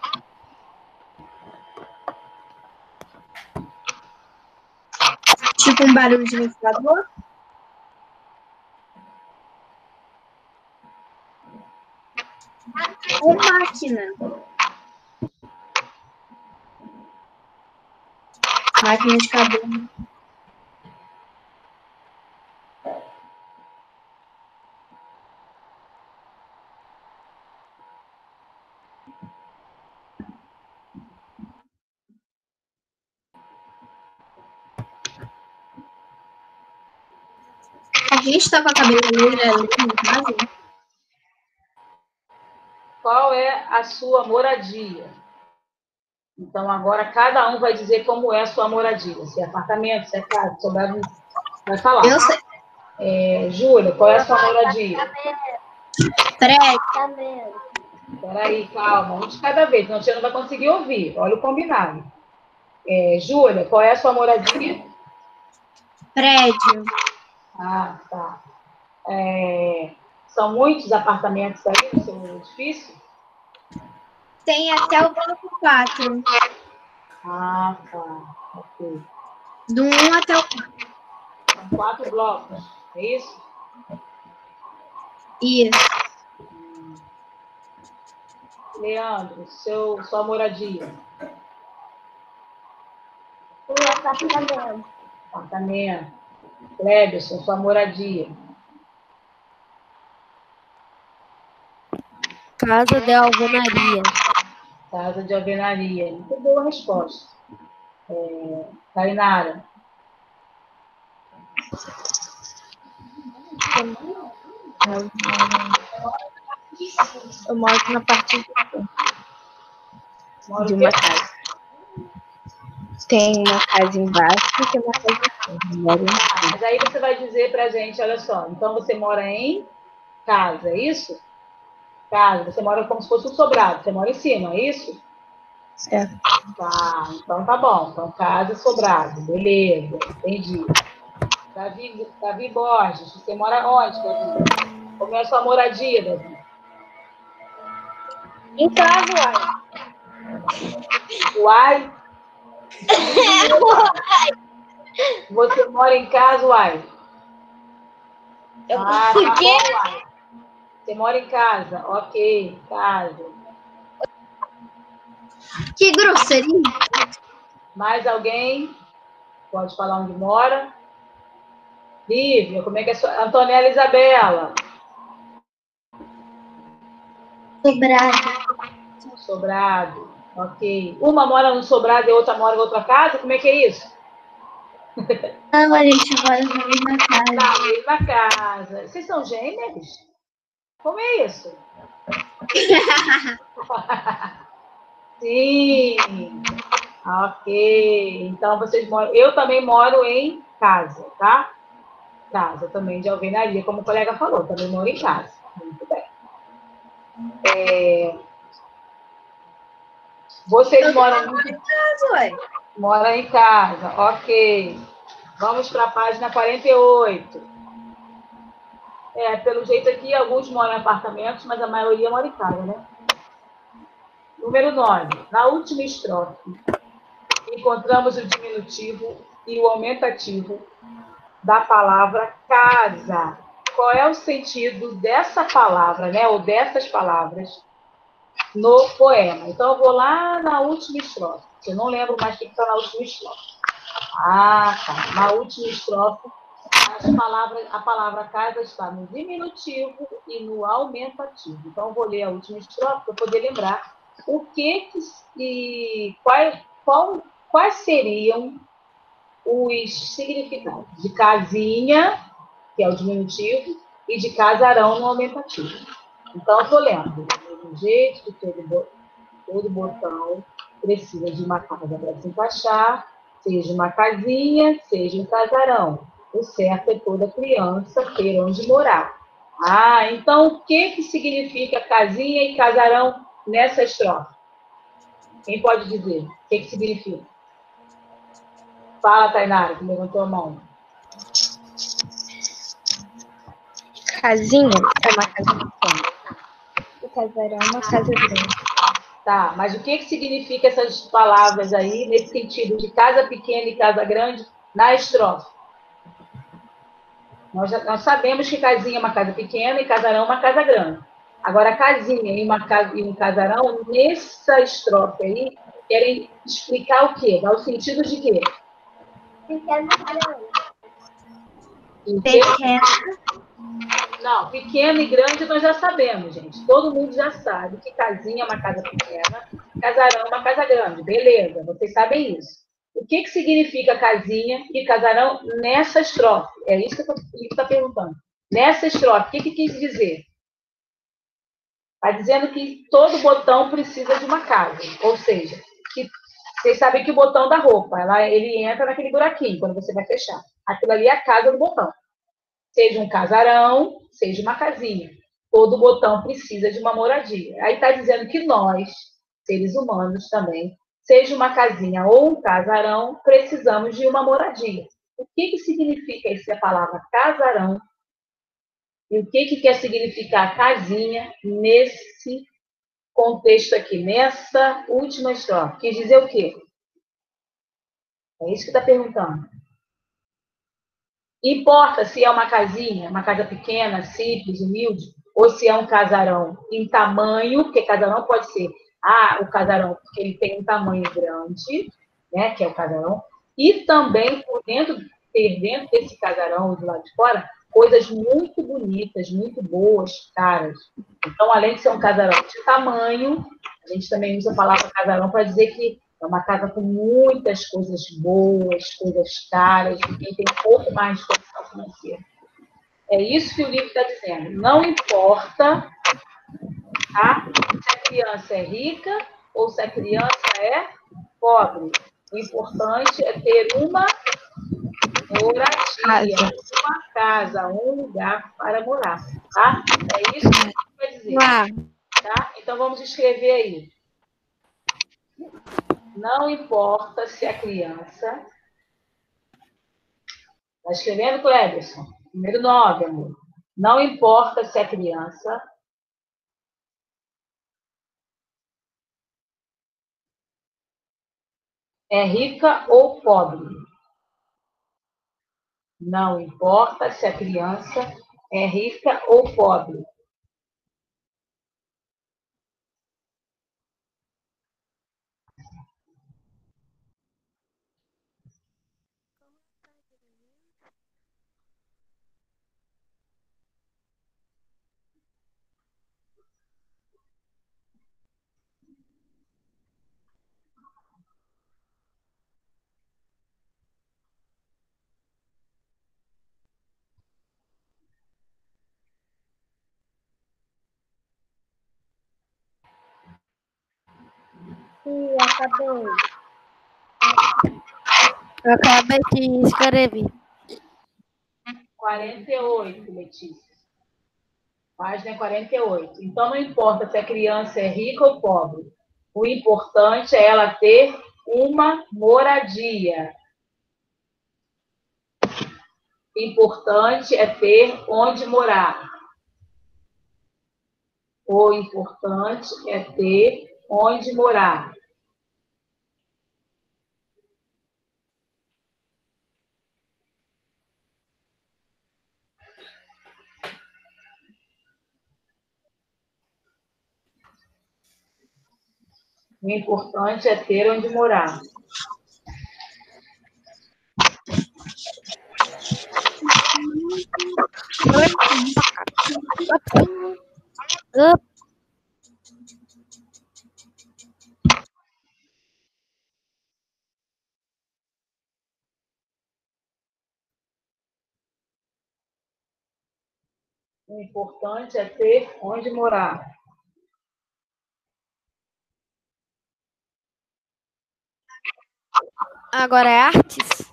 Tipo um barulho de ventilador? Ou máquina. Máquina de cabelo. A gente tá com a cabeleira ali em casa? Qual é a sua moradia? Então, agora cada um vai dizer como é a sua moradia. Se é apartamento, se é casa, se é... vai falar. Eu sei. É, Júlia, qual é a sua moradia? Prédio. Espera aí, calma. Um de cada vez, senão você não vai conseguir ouvir. Olha o combinado. É, Júlia, qual é a sua moradia? Prédio. Ah, tá. É, são muitos apartamentos aí no seu edifício? Tem até o bloco quatro. Ah, tá. Ok. Do um até o quatro. São quatro blocos, é isso? Isso. Leandro, seu, sua moradia? Um apartamento. Apartamento. Cleberson, sua moradia? Casa de alvenaria. Casa de alvenaria. Muito boa resposta. É, Tainara? Eu moro na parte Mora de o uma quê? casa. Tem uma casa embaixo e tem uma casa em cima. Ah, mas aí você vai dizer pra gente, olha só, então você mora em casa, é isso? Casa, você mora como se fosse um sobrado, você mora em cima, é isso? Certo. Tá, então tá bom. Então, casa sobrado, beleza, entendi. Davi, Davi Borges, você mora onde, Davi? Como é a sua moradia, Davi? Em casa, uai. Uai? Você mora em casa, uai? Eu Ah, por tá quê? bom, uai. Você mora em casa, ok, casa. Que grosseria. Mais alguém? Pode falar onde mora? Lívia, como é que é a sua... Antonella Isabela. Sobrado. Sobrado, ok. Uma mora no sobrado e a outra mora em outra casa? Como é que é isso? Não, a gente mora na mesma casa. Na mesma casa. Vocês são gêmeos? Como é isso? Sim. Ok. Então vocês moram. Eu também moro em casa, tá? Casa também de alvenaria, como o colega falou, também moro em casa. Muito bem. É... Vocês moram em casa, ué. Moram em casa, ok. Vamos para a página quarenta e oito. É, pelo jeito aqui, alguns moram em apartamentos, mas a maioria mora em casa, né? Número nove. Na última estrofe, encontramos o diminutivo e o aumentativo da palavra casa. Qual é o sentido dessa palavra, né? Ou dessas palavras no poema? Então, eu vou lá na última estrofe. Eu não lembro mais o que está na última estrofe. Ah, tá. Na última estrofe, as palavras, a palavra casa está no diminutivo e no aumentativo. Então, eu vou ler a última estrofe para poder lembrar o que, que e qual, qual, quais seriam os significados de casinha, que é o diminutivo, e de casarão no aumentativo. Então, eu estou lendo. Do mesmo jeito que todo, todo botão precisa de uma casa para se encaixar, seja uma casinha, seja um casarão. O certo é toda criança ter onde morar. Ah, então o que, que significa casinha e casarão nessa estrofe? Quem pode dizer? O que, que significa? Fala, Tainara, que levantou a mão. Casinha é uma casa pequena. O casarão é uma casa grande. Tá, mas o que, que significa essas palavras aí, nesse sentido de casa pequena e casa grande, na estrofe? Nós, já, nós sabemos que casinha é uma casa pequena e casarão é uma casa grande. Agora, casinha e, uma casa, e um casarão, nessa estrofe aí, querem explicar o quê? Dá o sentido de quê? Pequeno e grande. Pequena. Não, pequeno e grande nós já sabemos, gente. Todo mundo já sabe que casinha é uma casa pequena, casarão é uma casa grande. Beleza, vocês sabem isso. O que, que significa casinha e casarão nessa estrofe? É isso que eu estou perguntando. Nessa estrofe, o que, que quis dizer? Está dizendo que todo botão precisa de uma casa. Ou seja, que, vocês sabem que o botão da roupa, ela, ele entra naquele buraquinho quando você vai fechar. Aquilo ali é a casa do botão. Seja um casarão, seja uma casinha. Todo botão precisa de uma moradia. Aí está dizendo que nós, seres humanos também, seja uma casinha ou um casarão, precisamos de uma moradia. O que, que significa essa palavra casarão? E o que, que quer significar casinha nesse contexto aqui, nessa última estrofe? Quis dizer o quê? É isso que está perguntando. Importa se é uma casinha, uma casa pequena, simples, humilde, ou se é um casarão em tamanho, porque casarão pode ser, ah, o casarão, porque ele tem um tamanho grande, né, que é o casarão, e também por dentro, ter dentro desse casarão, do lado de fora, coisas muito bonitas, muito boas, caras. Então, além de ser um casarão de tamanho, a gente também usa a palavra casarão para dizer que é uma casa com muitas coisas boas, coisas caras, de quem tem um pouco mais de condição financeira. É isso que o livro está dizendo. Não importa, tá, se a criança é rica ou se a criança é pobre. O importante é ter uma moradia, uma casa, um lugar para morar. Tá? É isso que o livro vai dizer. Tá? Então, vamos escrever aí. Não importa se a criança... Está escrevendo, Cleberson? Número nove, amor. Não importa se a criança é rica ou pobre. Não importa se a criança é rica ou pobre. Sim, acabei. Eu acabei de escrever. quarenta e oito, Letícia. Página quarenta e oito. Então, não importa se a criança é rica ou pobre. O importante é ela ter uma moradia. O importante é ter onde morar. O importante é ter onde morar. O importante é ter onde morar. pouquinho. Up. O importante é ter onde morar. Agora é artes?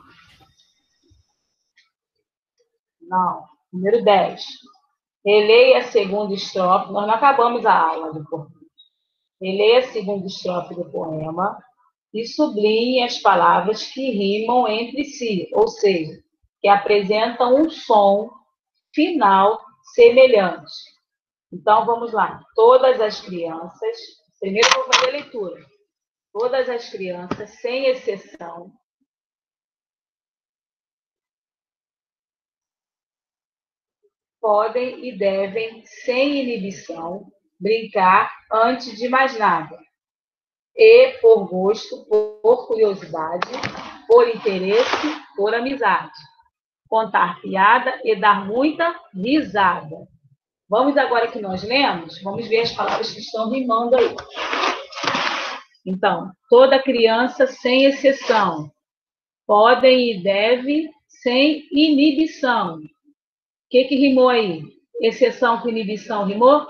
Não. Número dez. Releia a segunda estrofe. Nós não acabamos a aula do português. Releia a segunda estrofe do poema e sublinhe as palavras que rimam entre si, ou seja, que apresentam um som final semelhante. Então, vamos lá. Todas as crianças... Primeiro, eu vou fazer a leitura. Todas as crianças, sem exceção, podem e devem, sem inibição, brincar antes de mais nada. E por gosto, por curiosidade, por interesse, por amizade. Contar piada e dar muita risada. Vamos agora que nós lemos, vamos ver as palavras que estão rimando aí. Então, toda criança, sem exceção, podem e devem, sem inibição. O que que rimou aí? Exceção com inibição rimou?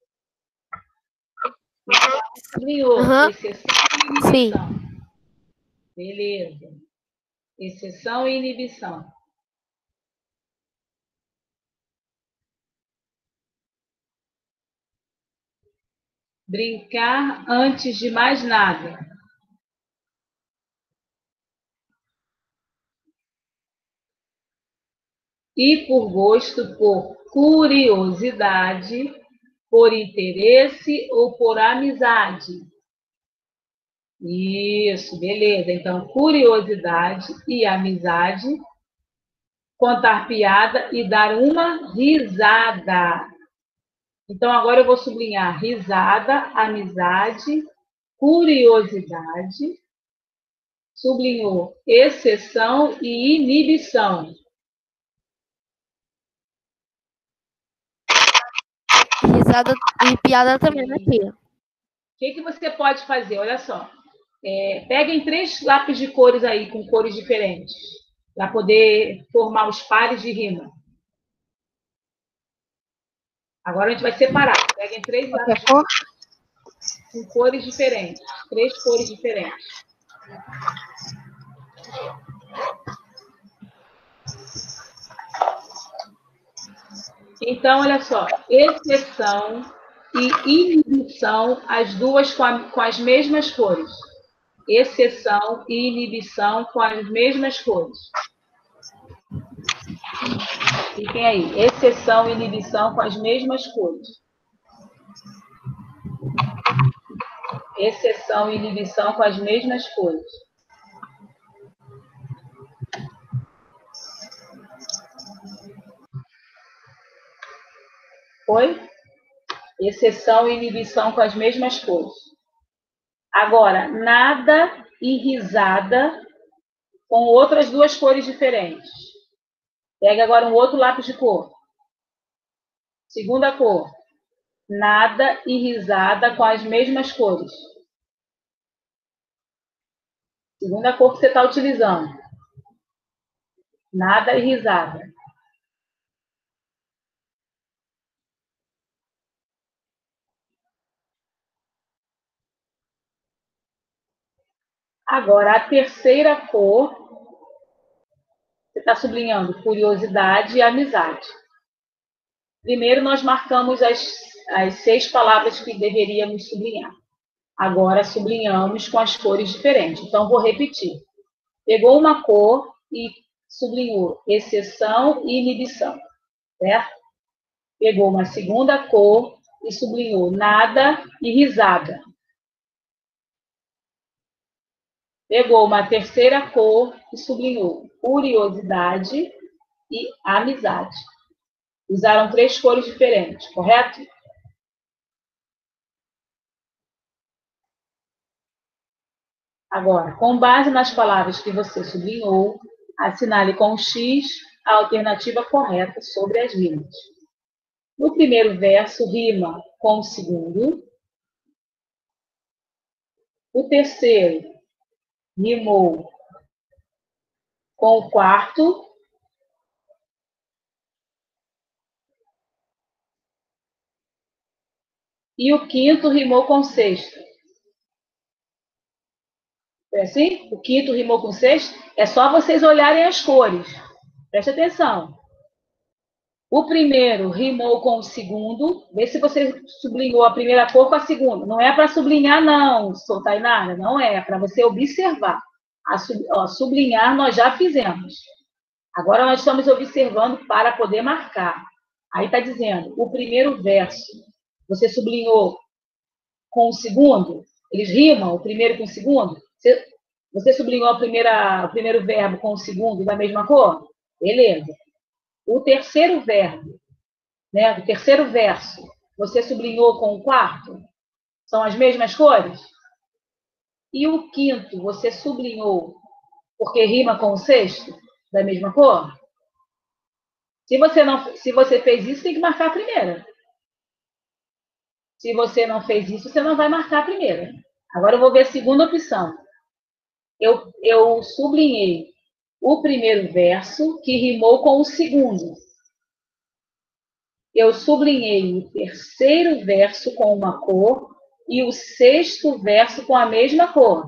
Rimou. Uhum. Exceção e inibição. Sim. Beleza. Exceção e inibição. Brincar antes de mais nada. E por gosto, por curiosidade, por interesse ou por amizade. Isso, beleza. Então, curiosidade e amizade, contar piada e dar uma risada. Então, agora eu vou sublinhar risada, amizade, curiosidade, sublinhou exceção e inibição. Risada e piada também, né, tia? O que, que você pode fazer? Olha só. É, peguem três lápis de cores aí, com cores diferentes, para poder formar os pares de rima. Agora a gente vai separar. Peguem três lápis de cor com cores diferentes. Três cores diferentes. Então, olha só. Exceção e inibição, as duas com, a, com as mesmas cores. Exceção e inibição com as mesmas cores. Fiquem aí. Exceção e inibição com as mesmas cores. Exceção e inibição com as mesmas cores. Foi? Exceção e inibição com as mesmas cores. Agora, nada e risada com outras duas cores diferentes. Pega agora um outro lápis de cor. Segunda cor. Nada e risada com as mesmas cores. Segunda cor que você está utilizando. Nada e risada. Agora, a terceira cor, você está sublinhando curiosidade e amizade. Primeiro, nós marcamos as, as seis palavras que deveríamos sublinhar. Agora, sublinhamos com as cores diferentes. Então, vou repetir. Pegou uma cor e sublinhou exceção e inibição, certo? Pegou uma segunda cor e sublinhou nada e risada. Pegou uma terceira cor e sublinhou curiosidade e amizade. Usaram três cores diferentes, correto? Agora, com base nas palavras que você sublinhou, assinale com X a alternativa correta sobre as rimas. No primeiro verso, rima com o segundo. O terceiro rimou com o quarto. E o quinto rimou com o sexto. É assim? O quinto rimou com o sexto. É só vocês olharem as cores. Preste atenção. O primeiro rimou com o segundo. Vê se você sublinhou a primeira cor com a segunda. Não é para sublinhar, não, Sou Tainara. Não é. É para você observar. A sub, ó, sublinhar nós já fizemos. Agora nós estamos observando para poder marcar. Aí está dizendo, o primeiro verso, você sublinhou com o segundo? Eles rimam, o primeiro com o segundo? Você, você sublinhou a primeira, o primeiro verbo com o segundo da mesma cor? Beleza. O terceiro verbo, né, o terceiro verso, você sublinhou com o quarto? São as mesmas cores? E o quinto, você sublinhou porque rima com o sexto? Da mesma cor? Se você, não, se você fez isso, tem que marcar a primeira. Se você não fez isso, você não vai marcar a primeira. Agora eu vou ver a segunda opção. Eu, eu sublinhei o primeiro verso, que rimou com o segundo. Eu sublinhei o terceiro verso com uma cor e o sexto verso com a mesma cor.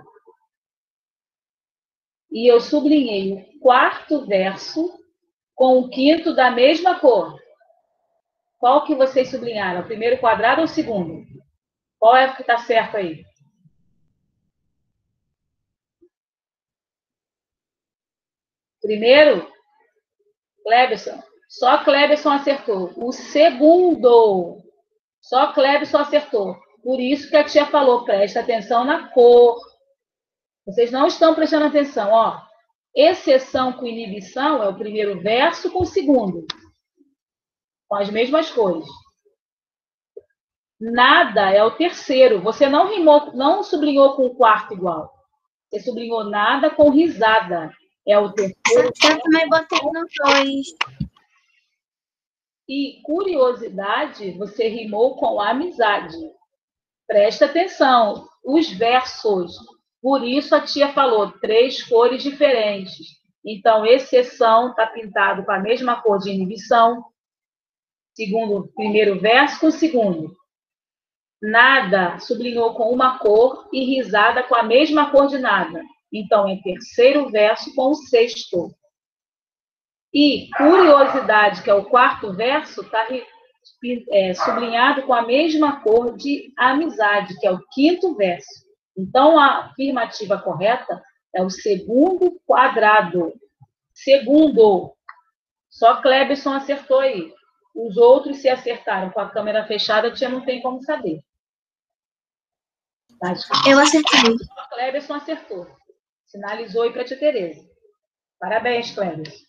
E eu sublinhei o quarto verso com o quinto da mesma cor. Qual que vocês sublinharam? O primeiro quadrado ou o segundo? Qual é o que está certo aí? Primeiro, Cleberson. Só Cleberson acertou. O segundo, só Cleberson acertou. Por isso que a tia falou, presta atenção na cor. Vocês não estão prestando atenção, ó. Exceção com inibição é o primeiro verso com o segundo. Com as mesmas cores. Nada é o terceiro. Você não rimou, não sublinhou com o quarto igual. Você sublinhou nada com risada. É o terceiro. Eu também botei no dois. E curiosidade, você rimou com amizade. Presta atenção. Os versos. Por isso a tia falou três cores diferentes. Então, exceção está pintado com a mesma cor de inibição. Segundo o primeiro verso com o segundo. Nada sublinhou com uma cor e risada com a mesma cor de nada. Então, é terceiro verso com o sexto. E curiosidade, que é o quarto verso, está é, sublinhado com a mesma cor de amizade, que é o quinto verso. Então, a afirmativa correta é o segundo quadrado. Segundo. Só Cleberson acertou aí. Os outros, se acertaram com a câmera fechada, a tia não tem como saber. Mas, Eu acertei. Só Cleberson acertou. Sinalizou aí para a tia Tereza. Parabéns, Cleberson.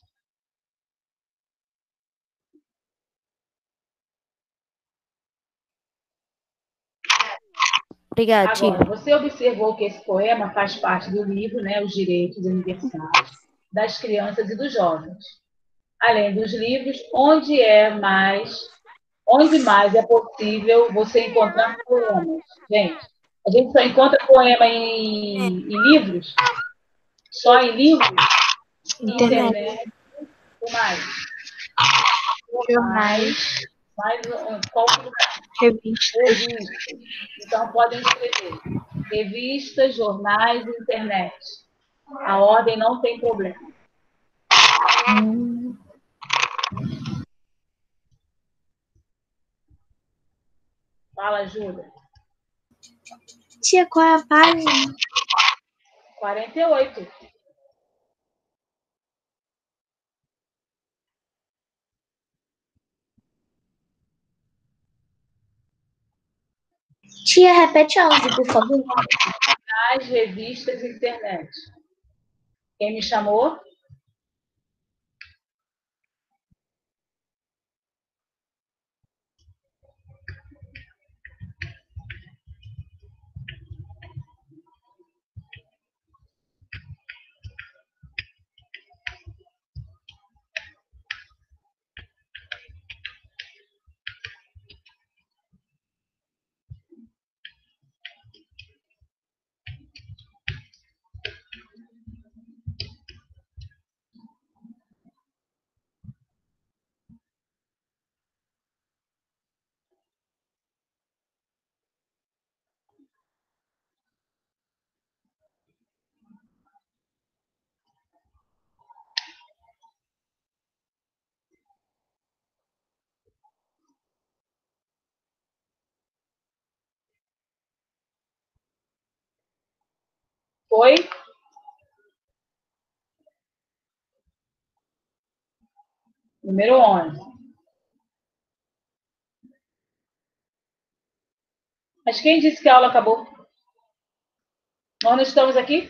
Obrigada, tia. Agora, você observou que esse poema faz parte do livro, né, Os Direitos Universais das Crianças e dos Jovens. Além dos livros, onde é mais, onde mais é possível você encontrar poemas? Gente, a gente só encontra poema em, em livros? Só em livros? Internet. Internet. O mais? Jornais. Mais, qual lugar? Revistas. Revistas. Então, podem escrever. Revistas, jornais, internet. A ordem não tem problema. Hum. Fala, Júlia. Tia, qual é a página? quarenta e oito. Tia, repete a ordem, por favor. As revistas, internet. Quem me chamou? Foi? Número onze. Mas quem disse que a aula acabou? Nós não estamos aqui?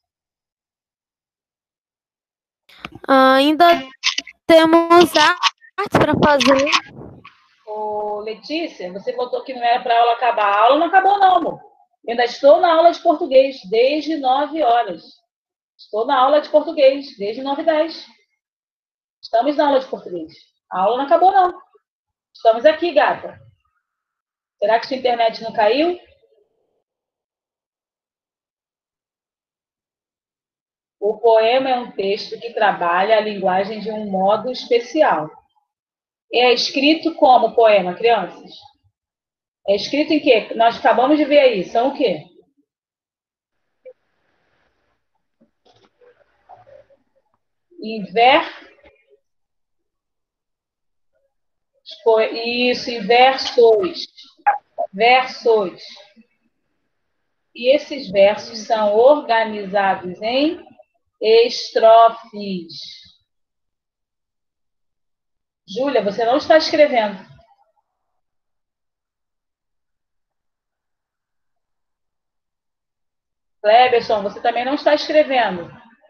Ainda temos artes para fazer. Ô, Letícia, você botou que não era para a aula acabar. A aula não acabou, não, amor. Eu ainda estou na aula de português, desde nove horas. Estou na aula de português, desde nove e dez. Estamos na aula de português. A aula não acabou, não. Estamos aqui, gata. Será que sua internet não caiu? O poema é um texto que trabalha a linguagem de um modo especial. É escrito como poema, crianças? É escrito em quê? Nós acabamos de ver aí. São o quê? Inver... Isso, em versos. Versos. E esses versos são organizados em estrofes. Júlia, você não está escrevendo. Cleberson, você também não está escrevendo.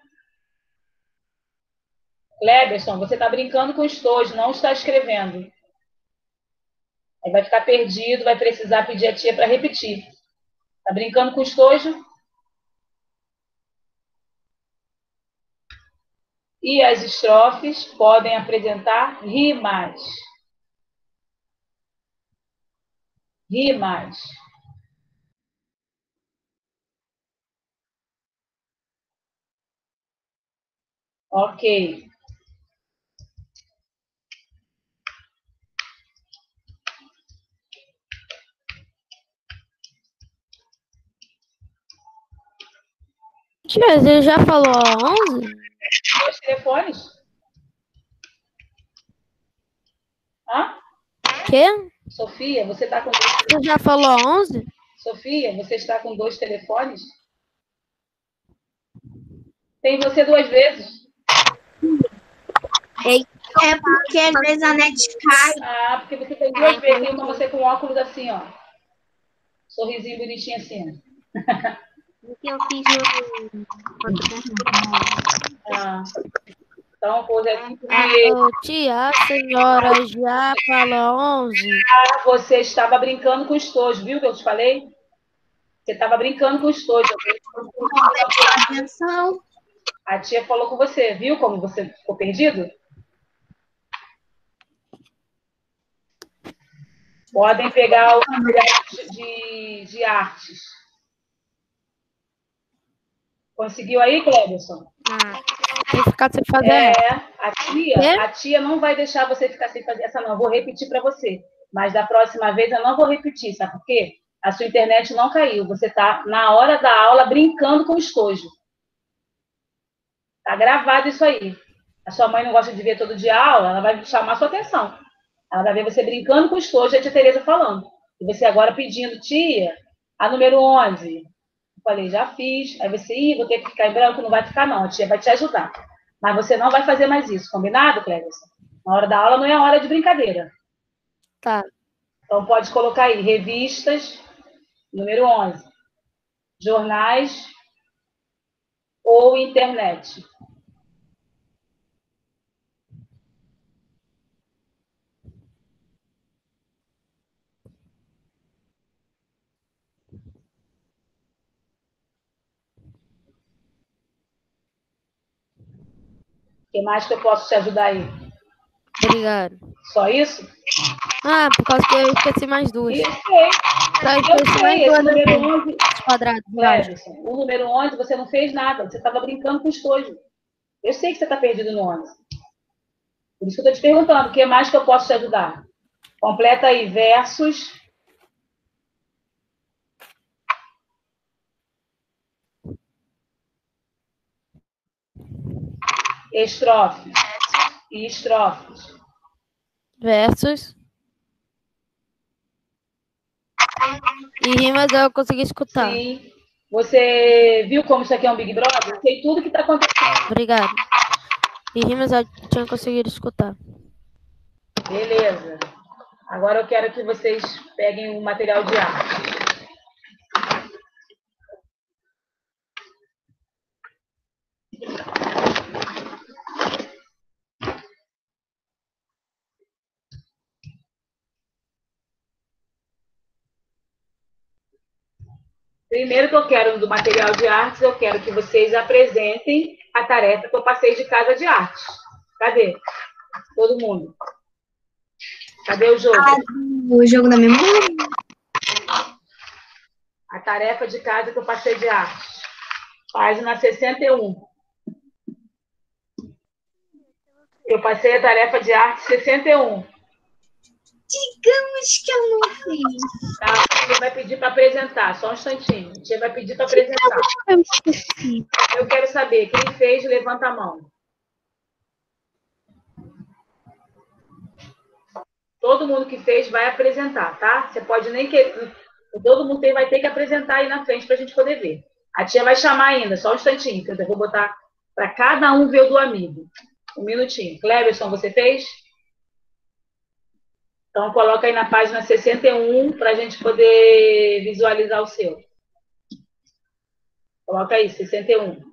Cleberson, você está brincando com estojo, não está escrevendo. Aí vai ficar perdido, vai precisar pedir a tia para repetir. Está brincando com estojo? E as estrofes podem apresentar rimas. Rimas. Ok. Tia, você já falou onze? Dois telefones? Hã? Quê? Sofia, você está com dois Você telefones? já falou onze? Sofia, você está com dois telefones? Tem você duas vezes? É porque às vezes a net cai. Ah, porque você tem duas vezes. Tem uma você com óculos assim, ó. Sorrisinho bonitinho assim. O que eu fiz no... Ah. Então, coisa é que Ah, ô, tia, a senhora já falou onze? você estava brincando com estojo, viu que eu te falei? Você estava brincando com estojo. Atenção. A tia falou com você, viu como você ficou perdido? Podem pegar o material de, de artes. Conseguiu aí, Cleberson? Ah, tem que ficar sem fazer. É, a tia, Quê? a tia não vai deixar você ficar sem fazer essa, não. Eu vou repetir para você. Mas da próxima vez eu não vou repetir, sabe por quê? A sua internet não caiu. Você está, na hora da aula, brincando com o estojo. Está gravado isso aí. A sua mãe não gosta de ver todo dia a aula, ela vai chamar a sua atenção. Ela vai ver você brincando com o estojo e a tia Tereza falando. E você agora pedindo, tia, a número onze. Eu falei, já fiz. Aí você, ih, vou ter que ficar em branco, não vai ficar não, a tia vai te ajudar. Mas você não vai fazer mais isso, combinado, Cleverson? Na hora da aula não é hora de brincadeira. Tá. Então pode colocar aí, revistas, número onze. Jornais ou internet. O que mais que eu posso te ajudar aí? Obrigado. Só isso? Ah, por causa que eu esqueci mais duas. Eu sei. Tá, Eu esqueci mais sei, esse duas número aqui. onze. Quadrados, eu acho. Cleverson, o número onze você não fez nada, você estava brincando com estojo. Eu sei que você está perdido no onze. Por isso que eu estou te perguntando, o que mais que eu posso te ajudar? Completa aí, versos. Estrofes. E estrofes. Versos. E rimas eu consegui escutar. Sim. Você viu como isso aqui é um Big Brother? Eu sei tudo que está acontecendo. Obrigada. E rimas eu tinha conseguido escutar. Beleza. Agora eu quero que vocês peguem o material de arte. Primeiro que eu quero do material de artes, eu quero que vocês apresentem a tarefa que eu passei de casa de arte. Cadê? Todo mundo. Cadê o jogo? Ah, o jogo da memória? A tarefa de casa que eu passei de arte. Página sessenta e um. Eu passei a tarefa de arte sessenta e um. Digamos que eu não fiz. Tá? Você vai pedir para apresentar, só um instantinho. Você vai pedir para apresentar. Eu esqueci. Eu quero saber, quem fez, levanta a mão. Todo mundo que fez vai apresentar, tá? Você pode nem querer. Todo mundo tem, vai ter que apresentar aí na frente para a gente poder ver. A tia vai chamar ainda, só um instantinho, que eu vou botar para cada um ver o do amigo. Um minutinho. Cleberson, você fez? Então, coloca aí na página sessenta e um para a gente poder visualizar o seu. Coloca aí, sessenta e um.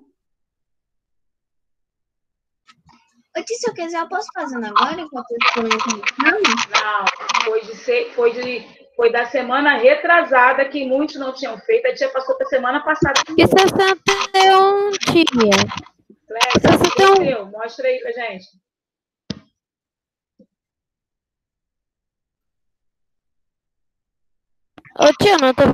Ô, tia, se eu quiser, eu posso fazer agora, enquanto eu estou comentando? Não, foi, de ser, foi, de, foi da semana retrasada, que muitos não tinham feito. A tia passou para a semana passada. E sessenta e um, tia? Cléber, mostra aí pra gente. Ô, tia, não tô...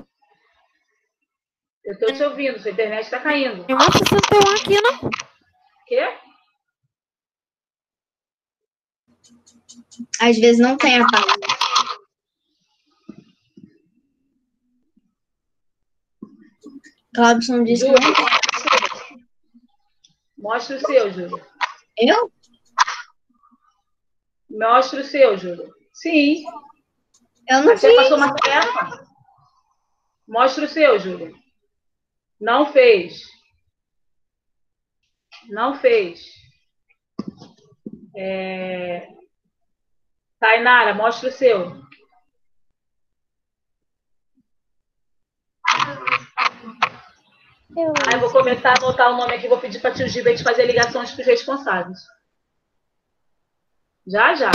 Eu tô te ouvindo, sua internet tá caindo. Tem uma sessenta e um aqui, não? Quê? Às vezes não tem a página. Cláudio disse que não tem. Mostra o seu, Júlio. Eu? Mostra o seu, Júlio. Sim. Eu não Você fiz. passou uma tarefa? Mostra o seu, Júlio. Não fez. Não fez. É... Tainara, mostra o seu. Eu, Ah, eu vou começar a anotar o nome aqui, vou pedir para a Tio Giba te fazer ligações para os responsáveis. Já, já.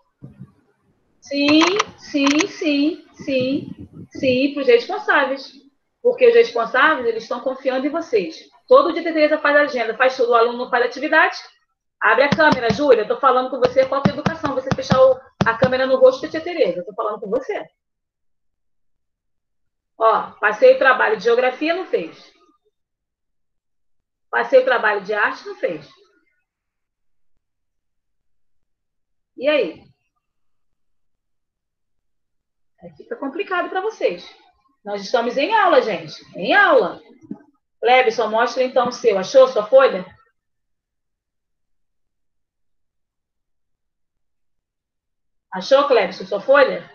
Sim, sim, sim, sim, sim, para os responsáveis. Porque os responsáveis, eles estão confiando em vocês. Todo dia a Tereza faz a agenda, faz tudo, o aluno não faz atividade. Abre a câmera, Júlia, eu estou falando com você, falta de educação, você fechar o, a câmera no rosto da tia Tereza, eu estou falando com você. Ó, passei o trabalho de geografia, não fez. Passei o trabalho de arte, não fez. E aí? Aí fica complicado para vocês. Nós estamos em aula, gente. Em aula. Clebson, mostra então o seu. Achou sua folha? Achou, Clebson, sua folha?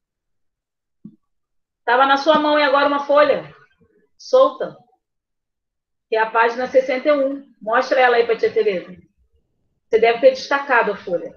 Estava na sua mão e agora uma folha solta. Que é a página sessenta e um. Mostra ela aí para a tia Tereza. Você deve ter destacado a folha.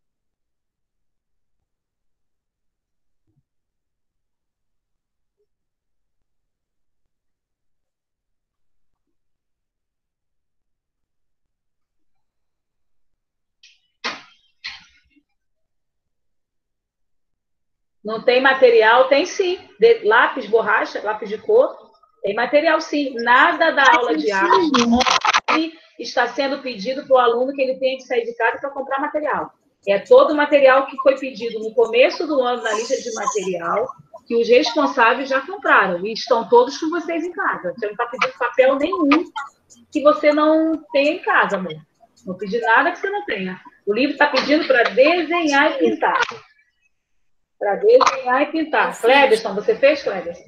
Não tem material? Tem sim. De, lápis, borracha, lápis de cor. Tem material sim. Nada da aula de arte está sendo pedido para o aluno que ele tenha que sair de casa para comprar material. É todo o material que foi pedido no começo do ano na lista de material que os responsáveis já compraram. E estão todos com vocês em casa. Você não está pedindo papel nenhum que você não tenha em casa, amor. Não pedi nada que você não tenha. O livro está pedindo para desenhar e pintar. Para desenhar e pintar. Clebson, você fez, Clebson?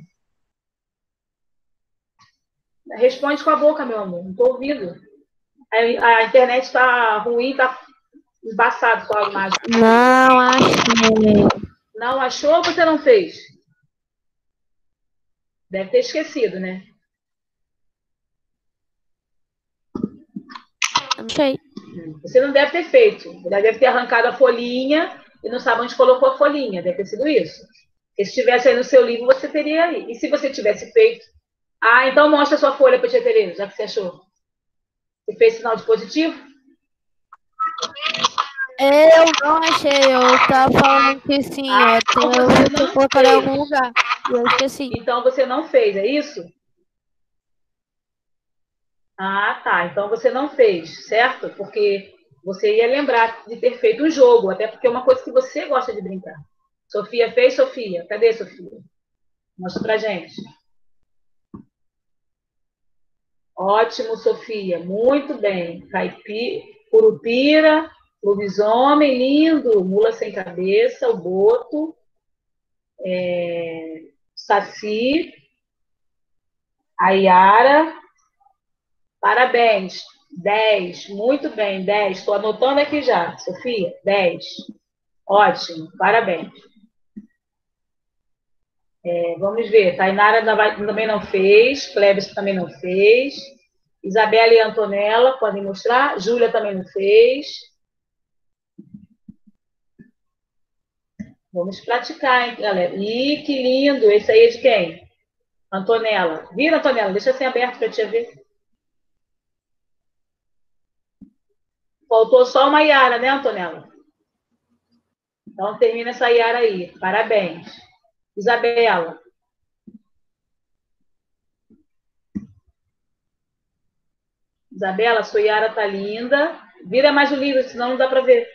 Responde com a boca, meu amor. Não estou ouvindo. A, a internet está ruim, está embaçado com a imagem. Não, achei. Não achou ou você não fez? Deve ter esquecido, né? não sei. Você não deve ter feito. Você deve ter arrancado a folhinha e não sabe onde colocou a folhinha. Deve ter sido isso. Porque se estivesse aí no seu livro, você teria aí. E se você tivesse feito... Ah, então mostra a sua folha para tia Tereza, já que você achou. Você fez sinal de positivo? Eu não achei, eu tava falando que sim, Ah, ó. então Eu você vou não colocar em fez. algum lugar. E eu esqueci. Então você não fez, é isso? Ah, tá. Então você não fez, certo? Porque você ia lembrar de ter feito um jogo, até porque é uma coisa que você gosta de brincar. Sofia fez, Sofia? Cadê Sofia? Mostra pra gente. Ótimo, Sofia. Muito bem. Caipi, Curupira, lobisomem, lindo. Mula sem cabeça, o boto. É, Saci. A Yara. Parabéns. dez. Muito bem, dez. Estou anotando aqui já. Sofia, dez. Ótimo, parabéns. É, vamos ver. Tainara também não fez. Clebes também não fez. Isabela e Antonella, podem mostrar. Júlia também não fez. Vamos praticar, hein, galera? Ih, que lindo! Esse aí é de quem? Antonella. Vira, Antonella. Deixa assim aberto para a tia ver. Faltou só uma Yara, né, Antonella? Então, termina essa Yara aí. Parabéns. Isabela. Isabela, sua Yara tá linda. Vira mais o livro, senão não dá para ver.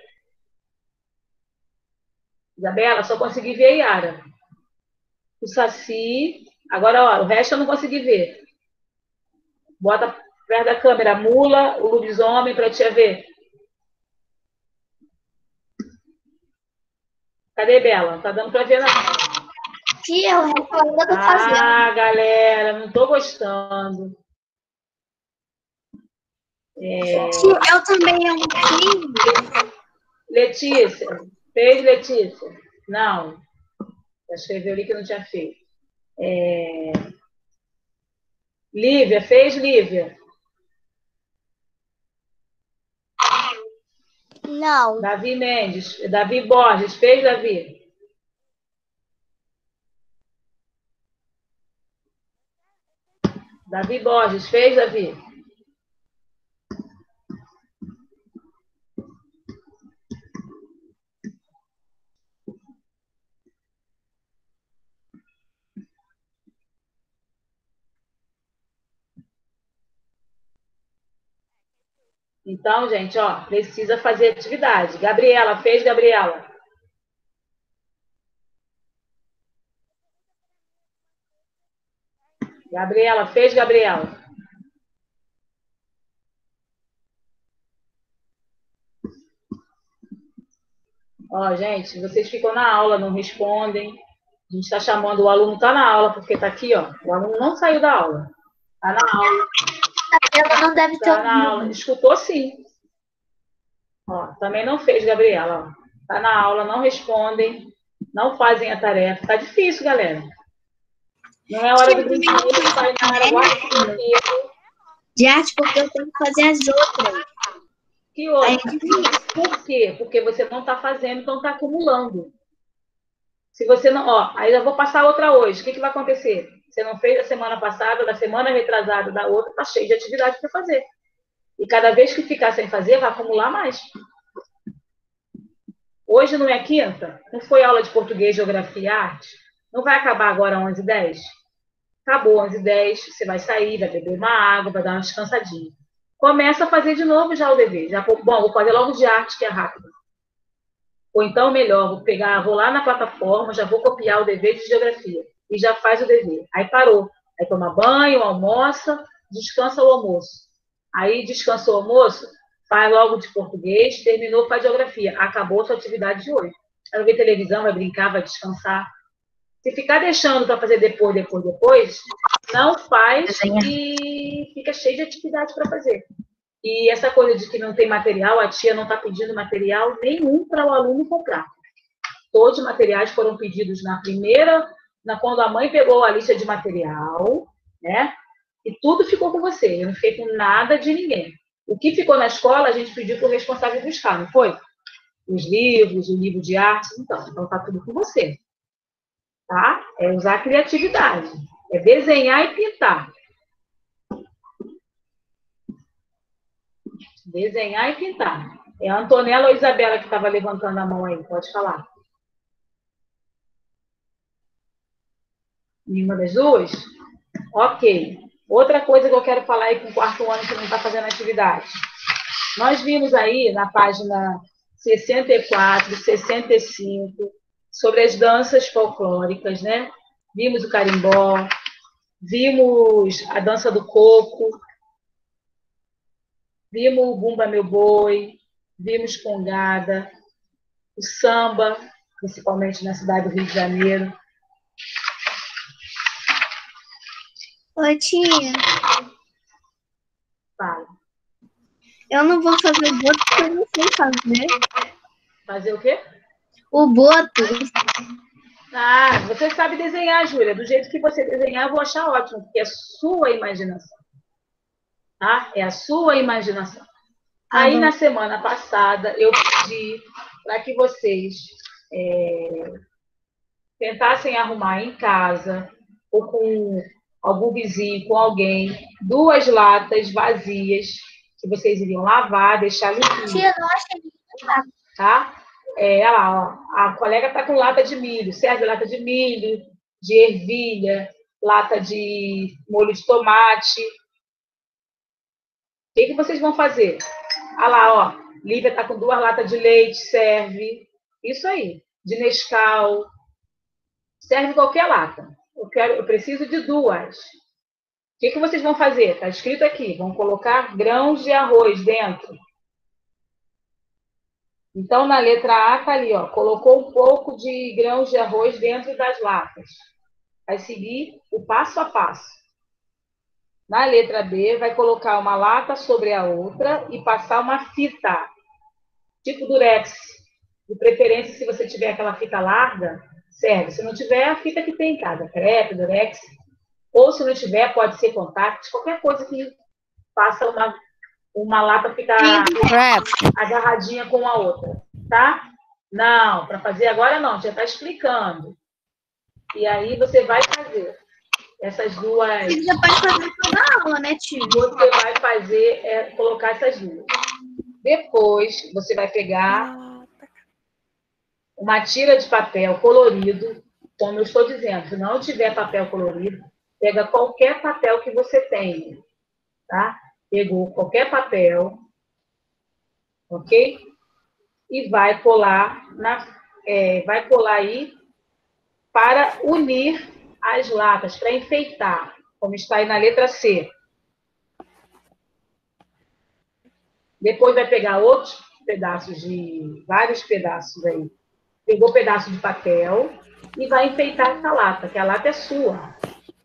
Isabela, só consegui ver a Yara. O Saci. Agora, ó, o resto eu não consegui ver. Bota perto da câmera a mula, o lobisomem para tia ver. Cadê, Bela? Não tá dando para ver, não. Tia, eu ainda tô fazendo. Ah, galera, não tô gostando. É... Tia, eu também não fiz. Letícia, fez, Letícia? Não. Já escreveu ali que não tinha feito. É... Lívia, fez, Lívia? Não. Davi Mendes, Davi Borges, fez, Davi? Davi Borges, fez, Davi? Então, gente, ó, precisa fazer atividade. Gabriela, fez, Gabriela? Gabriela, fez, Gabriela? Ó, gente, vocês ficam na aula, não respondem. A gente está chamando, o aluno está na aula, porque está aqui, ó. O aluno não saiu da aula. Está na aula. Ela não deve ter Está na aula. Escutou sim. Ó, também não fez, Gabriela. Está na aula, não respondem, não fazem a tarefa. Está difícil, galera. Não é hora do brinquedo, está na área guarda de arte, porque eu tenho que fazer as outras. Que outra? Por quê? Porque você não está fazendo, então está acumulando. Se você não... Ó, aí eu vou passar outra hoje. O que, que vai acontecer? Você não fez a semana passada, da semana retrasada, da outra, está cheio de atividade para fazer. E cada vez que ficar sem fazer, vai acumular mais. Hoje não é quinta? Não foi aula de português, geografia e arte? Não vai acabar agora às onze e dez? Acabou às onze e dez, você vai sair, vai beber uma água, vai dar uma descansadinha. Começa a fazer de novo já o dever. Já, bom, vou fazer logo de arte, que é rápido. Ou então, melhor, vou pegar, vou lá na plataforma, já vou copiar o dever de geografia. E já faz o dever. Aí parou. Aí toma banho, almoça, descansa o almoço. Aí descansou o almoço, faz logo de português, terminou, faz geografia. Acabou a sua atividade de hoje. Vai ver televisão, vai brincar, vai descansar. Se ficar deixando para fazer depois, depois, depois, não faz e fica cheio de atividade para fazer. E essa coisa de que não tem material, a tia não está pedindo material nenhum para o aluno comprar. Todos os materiais foram pedidos na primeira, na, quando a mãe pegou a lista de material, né? E tudo ficou com você. Eu não fiquei com nada de ninguém. O que ficou na escola, a gente pediu para o responsável buscar, não foi? Os livros, o livro de arte, então. Então, tá tudo com você. Tá? É usar a criatividade. É desenhar e pintar. Desenhar e pintar. É a Antonella ou a Isabela que estava levantando a mão aí? Pode falar. Nenhuma das duas? Ok. Outra coisa que eu quero falar aí com o quarto ano que não está fazendo atividade. Nós vimos aí na página sessenta e quatro, sessenta e cinco, sobre as danças folclóricas, né? Vimos o carimbó, vimos a dança do coco, vimos o Bumba Meu Boi, vimos congada, o samba, principalmente na cidade do Rio de Janeiro. Oi, tia. Fala. Eu não vou fazer o boto porque eu não sei fazer. Fazer o quê? O boto. Ah, você sabe desenhar, Júlia. Do jeito que você desenhar, eu vou achar ótimo, porque é sua imaginação. Tá? É a sua imaginação. Ah, Aí, bom. na semana passada, eu pedi para que vocês é, tentassem arrumar em casa, ou com algum vizinho, com alguém, duas latas vazias, que vocês iriam lavar, deixar limpinho. Tia, não achei. Tá? É, olha lá, ó, a colega está com lata de milho, serve lata de milho, de ervilha, lata de molho de tomate. O que, que vocês vão fazer? Olha lá, ó, Lívia está com duas latas de leite, serve. Isso aí, de Nescau. Serve qualquer lata. Eu, quero, eu preciso de duas. O que, que vocês vão fazer? Está escrito aqui, vão colocar grãos de arroz dentro. Então, na letra A, está ali, ó, colocou um pouco de grãos de arroz dentro das latas. Vai seguir o passo a passo. Na letra B, vai colocar uma lata sobre a outra e passar uma fita, tipo durex. De preferência, se você tiver aquela fita larga, serve. Se não tiver, a fita que tem em casa, crepe, durex. Ou se não tiver, pode ser contact, qualquer coisa que faça uma, uma lata ficar agarradinha com a outra, tá? Não, para fazer agora não, já está explicando. E aí você vai fazer essas duas... Você já pode fazer toda a aula, né, tio? Você vai fazer, é, colocar essas duas. Depois, você vai pegar uma tira de papel colorido, como eu estou dizendo. Se não tiver papel colorido, pega qualquer papel que você tenha, tá? Pegou qualquer papel, ok? E vai colar, na, é, vai colar aí para unir as latas, para enfeitar, como está aí na letra C. Depois vai pegar outros pedaços de, vários pedaços aí. Pegou pedaço de papel e vai enfeitar essa lata, que a lata é sua.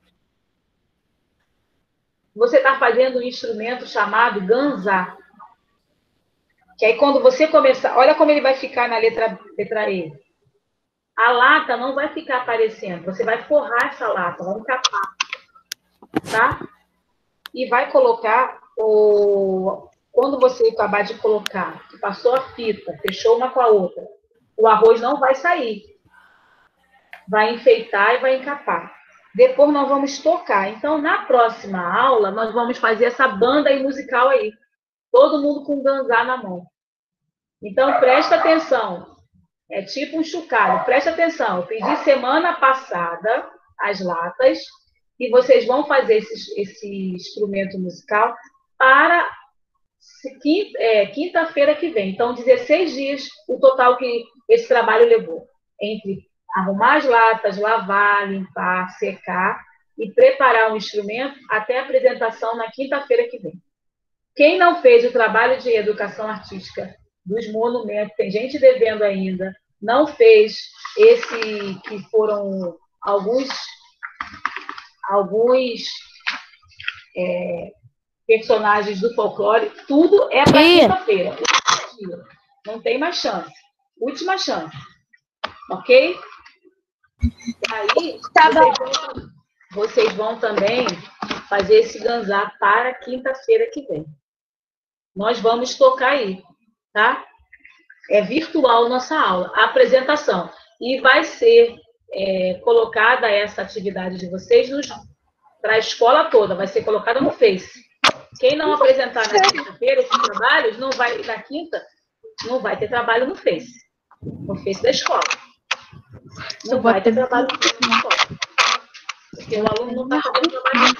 Você está fazendo um instrumento chamado ganzá. Que aí quando você começar... Olha como ele vai ficar na letra, letra E. A lata não vai ficar aparecendo. Você vai forrar essa lata, vai encapar. Tá? E vai colocar o... Quando você acabar de colocar, passou a fita, fechou uma com a outra, o arroz não vai sair. Vai enfeitar e vai encapar. Depois nós vamos tocar. Então, na próxima aula, nós vamos fazer essa banda aí musical aí. Todo mundo com ganzá na mão. Então, presta atenção. É tipo um chocalho. Presta atenção. Eu pedi semana passada as latas e vocês vão fazer esse, esse instrumento musical para é, quinta-feira que vem. Então, dezesseis dias o total que esse trabalho levou. Entre arrumar as latas, lavar, limpar, secar e preparar o instrumento até a apresentação na quinta-feira que vem. Quem não fez o trabalho de educação artística dos monumentos, tem gente devendo ainda, não fez esse que foram alguns, alguns é, personagens do folclore, tudo é para quinta-feira. Não tem mais chance. Última chance. Ok? Aí, tá vocês, vão, vocês vão também fazer esse ganzá para quinta-feira que vem. nós vamos tocar aí, tá? É virtual nossa aula, a apresentação. E vai ser é, colocada essa atividade de vocês para a escola toda, vai ser colocada no Face. Quem não apresentar na sexta-feira esses trabalhos, não vai, na quinta, não vai ter trabalho no Face. No Face da escola. Não vai ter trabalho no Face da escola. Porque o aluno não está fazendo trabalho.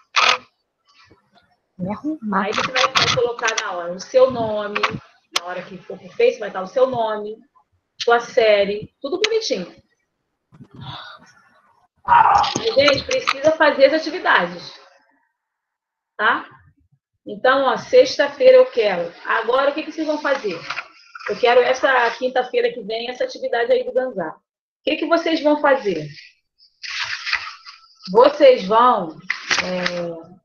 Aí você vai, vai colocar na hora o seu nome, na hora que for pro Face, vai estar o seu nome, sua série, tudo bonitinho. E, gente, precisa fazer as atividades. Tá? Então, ó, sexta-feira eu quero. Agora, o que, que vocês vão fazer? Eu quero essa quinta-feira que vem, essa atividade aí do Ganzá. O que, que vocês vão fazer? Vocês vão... É...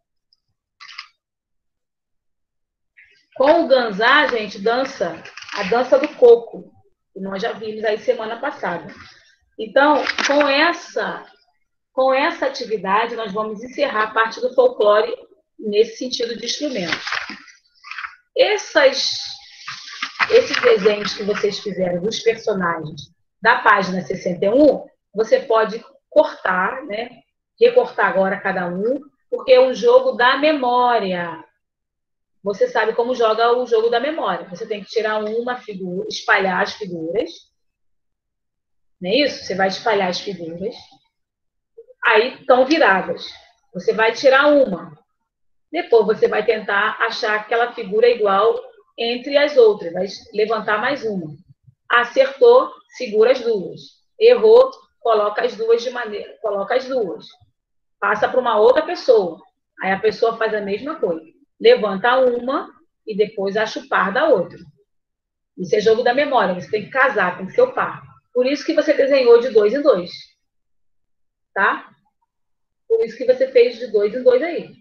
Com o Ganzá, gente, dança a dança do coco, que nós já vimos aí semana passada. Então, com essa, com essa atividade, nós vamos encerrar a parte do folclore nesse sentido de instrumentos. Essas, esses desenhos que vocês fizeram dos personagens da página sessenta e um, você pode cortar, né? Recortar agora cada um, porque é um jogo da memória. Você sabe como joga o jogo da memória. Você tem que tirar uma figura, espalhar as figuras. Não é isso? Você vai espalhar as figuras. Aí estão viradas. Você vai tirar uma. Depois você vai tentar achar aquela figura igual entre as outras. Vai levantar mais uma. Acertou, segura as duas. Errou, coloca as duas de maneira, coloca as duas. Passa para uma outra pessoa. Aí a pessoa faz a mesma coisa. Levanta uma e depois acha o par da outra. Isso é jogo da memória. Você tem que casar, tem que ser o par. Por isso que você desenhou de dois em dois. Tá? Por isso que você fez de dois em dois aí.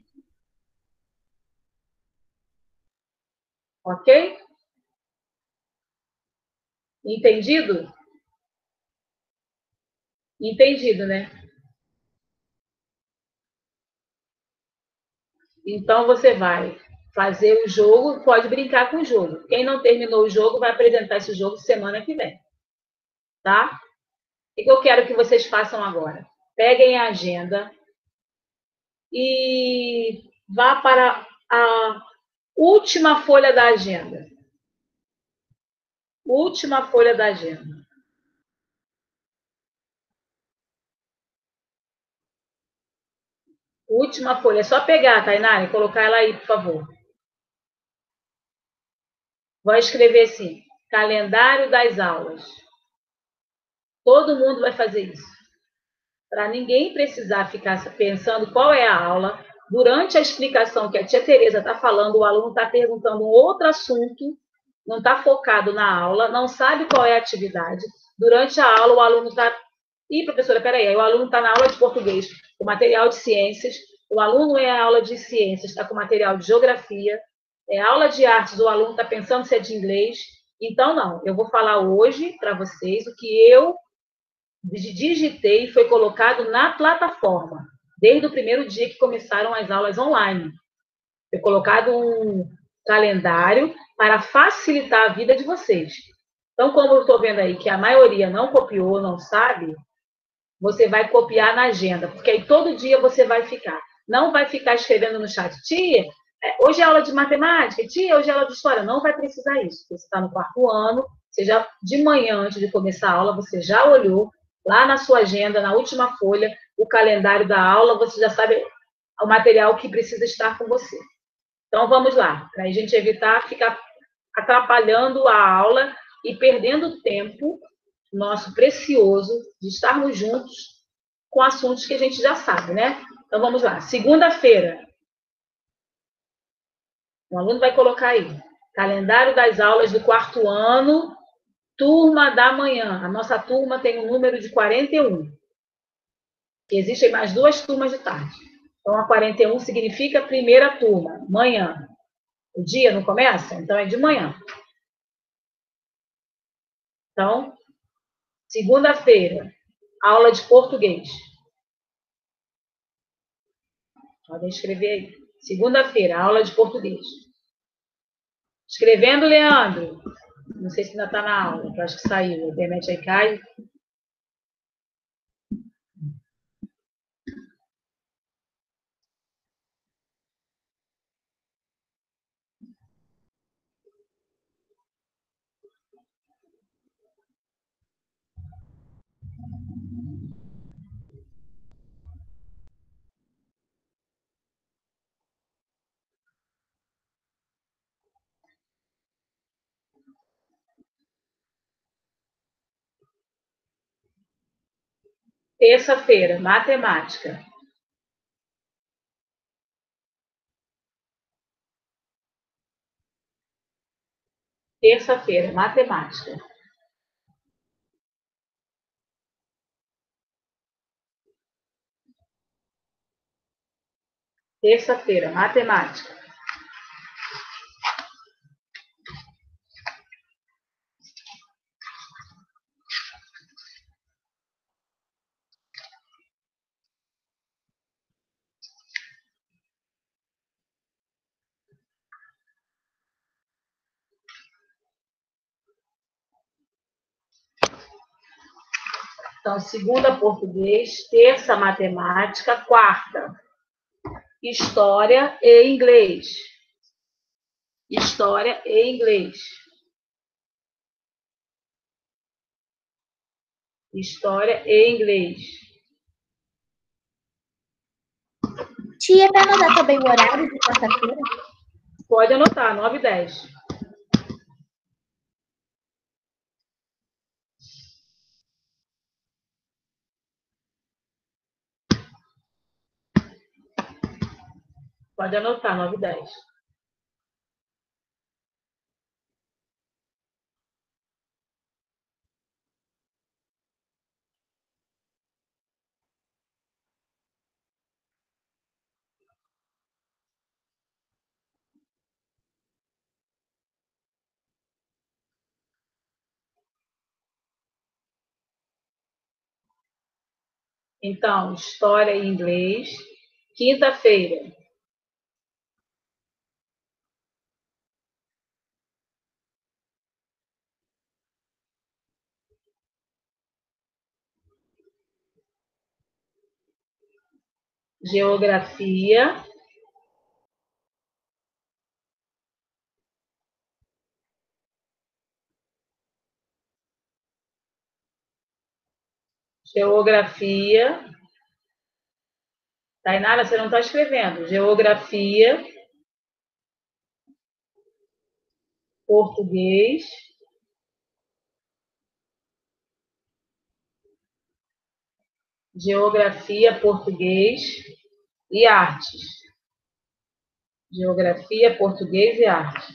Ok? Entendido? Entendido, né? Então, você vai fazer o jogo, pode brincar com o jogo. Quem não terminou o jogo vai apresentar esse jogo semana que vem. Tá? O que eu quero que vocês façam agora? Peguem a agenda e vá para a última folha da agenda. Última folha da agenda. Última folha. É só pegar, Tainara, e colocar ela aí, por favor. Vai escrever assim, calendário das aulas. Todo mundo vai fazer isso. Para ninguém precisar ficar pensando qual é a aula. Durante a explicação que a tia Tereza está falando, o aluno está perguntando um outro assunto, não está focado na aula, não sabe qual é a atividade. Durante a aula, o aluno está... Ih, professora, peraí, o aluno está na aula de português, com material de ciências, o aluno é a aula de ciências, está com material de geografia, é aula de artes, o aluno está pensando se é de inglês. Então, não, eu vou falar hoje para vocês o que eu digitei e foi colocado na plataforma, desde o primeiro dia que começaram as aulas online. Foi colocado um calendário para facilitar a vida de vocês. Então, como eu estou vendo aí que a maioria não copiou, não sabe, você vai copiar na agenda, porque aí todo dia você vai ficar. Não vai ficar escrevendo no chat, tia, hoje é aula de matemática, tia, hoje é aula de história. Não vai precisar isso. Você está no quarto ano, você já, de manhã, antes de começar a aula, você já olhou lá na sua agenda, na última folha, o calendário da aula, você já sabe o material que precisa estar com você. Então, vamos lá, para a gente evitar ficar atrapalhando a aula e perdendo tempo nosso precioso de estarmos juntos com assuntos que a gente já sabe, né? Então, vamos lá. Segunda-feira. O aluno vai colocar aí. Calendário das aulas do quarto ano, turma da manhã. A nossa turma tem um número de quarenta e um. E existem mais duas turmas de tarde. Então, a quarenta e um significa primeira turma, manhã. O dia não começa? Então, é de manhã. Então, segunda-feira, aula de português. Podem escrever aí. Segunda-feira, aula de português. Escrevendo, Leandro. Não sei se ainda está na aula, eu acho que saiu. A internet aí cai. Terça-feira, matemática. Terça-feira, matemática. Terça-feira, matemática. Então, segunda, português, terça, matemática, quarta, história e inglês. História e inglês. História e inglês. Tia, para anotar também o horário de quarta-feira? Pode anotar, nove e dez. Pode anotar, nove e dez. Então, história e inglês. Quinta-feira. Geografia. Geografia. Tainara, você não está escrevendo. Geografia. Português. Geografia, português e artes. Geografia, português e artes.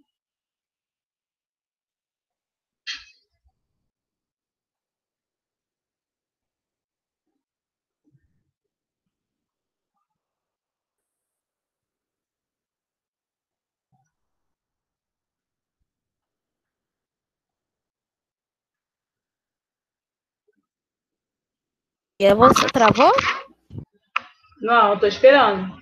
E aí você travou? Não, estou esperando.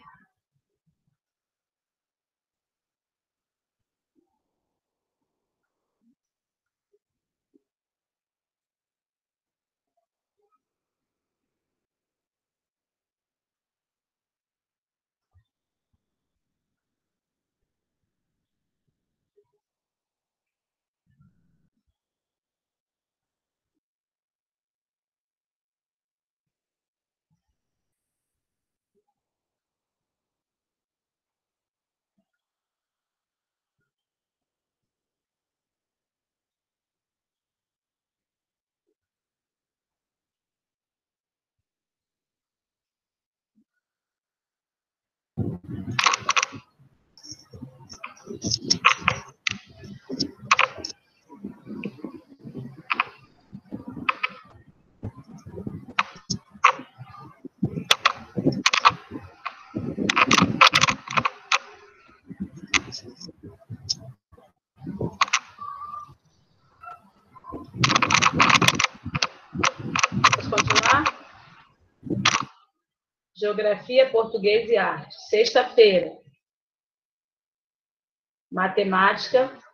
Posso continuar? Geografia, português e arte. Sexta-feira. Matemática.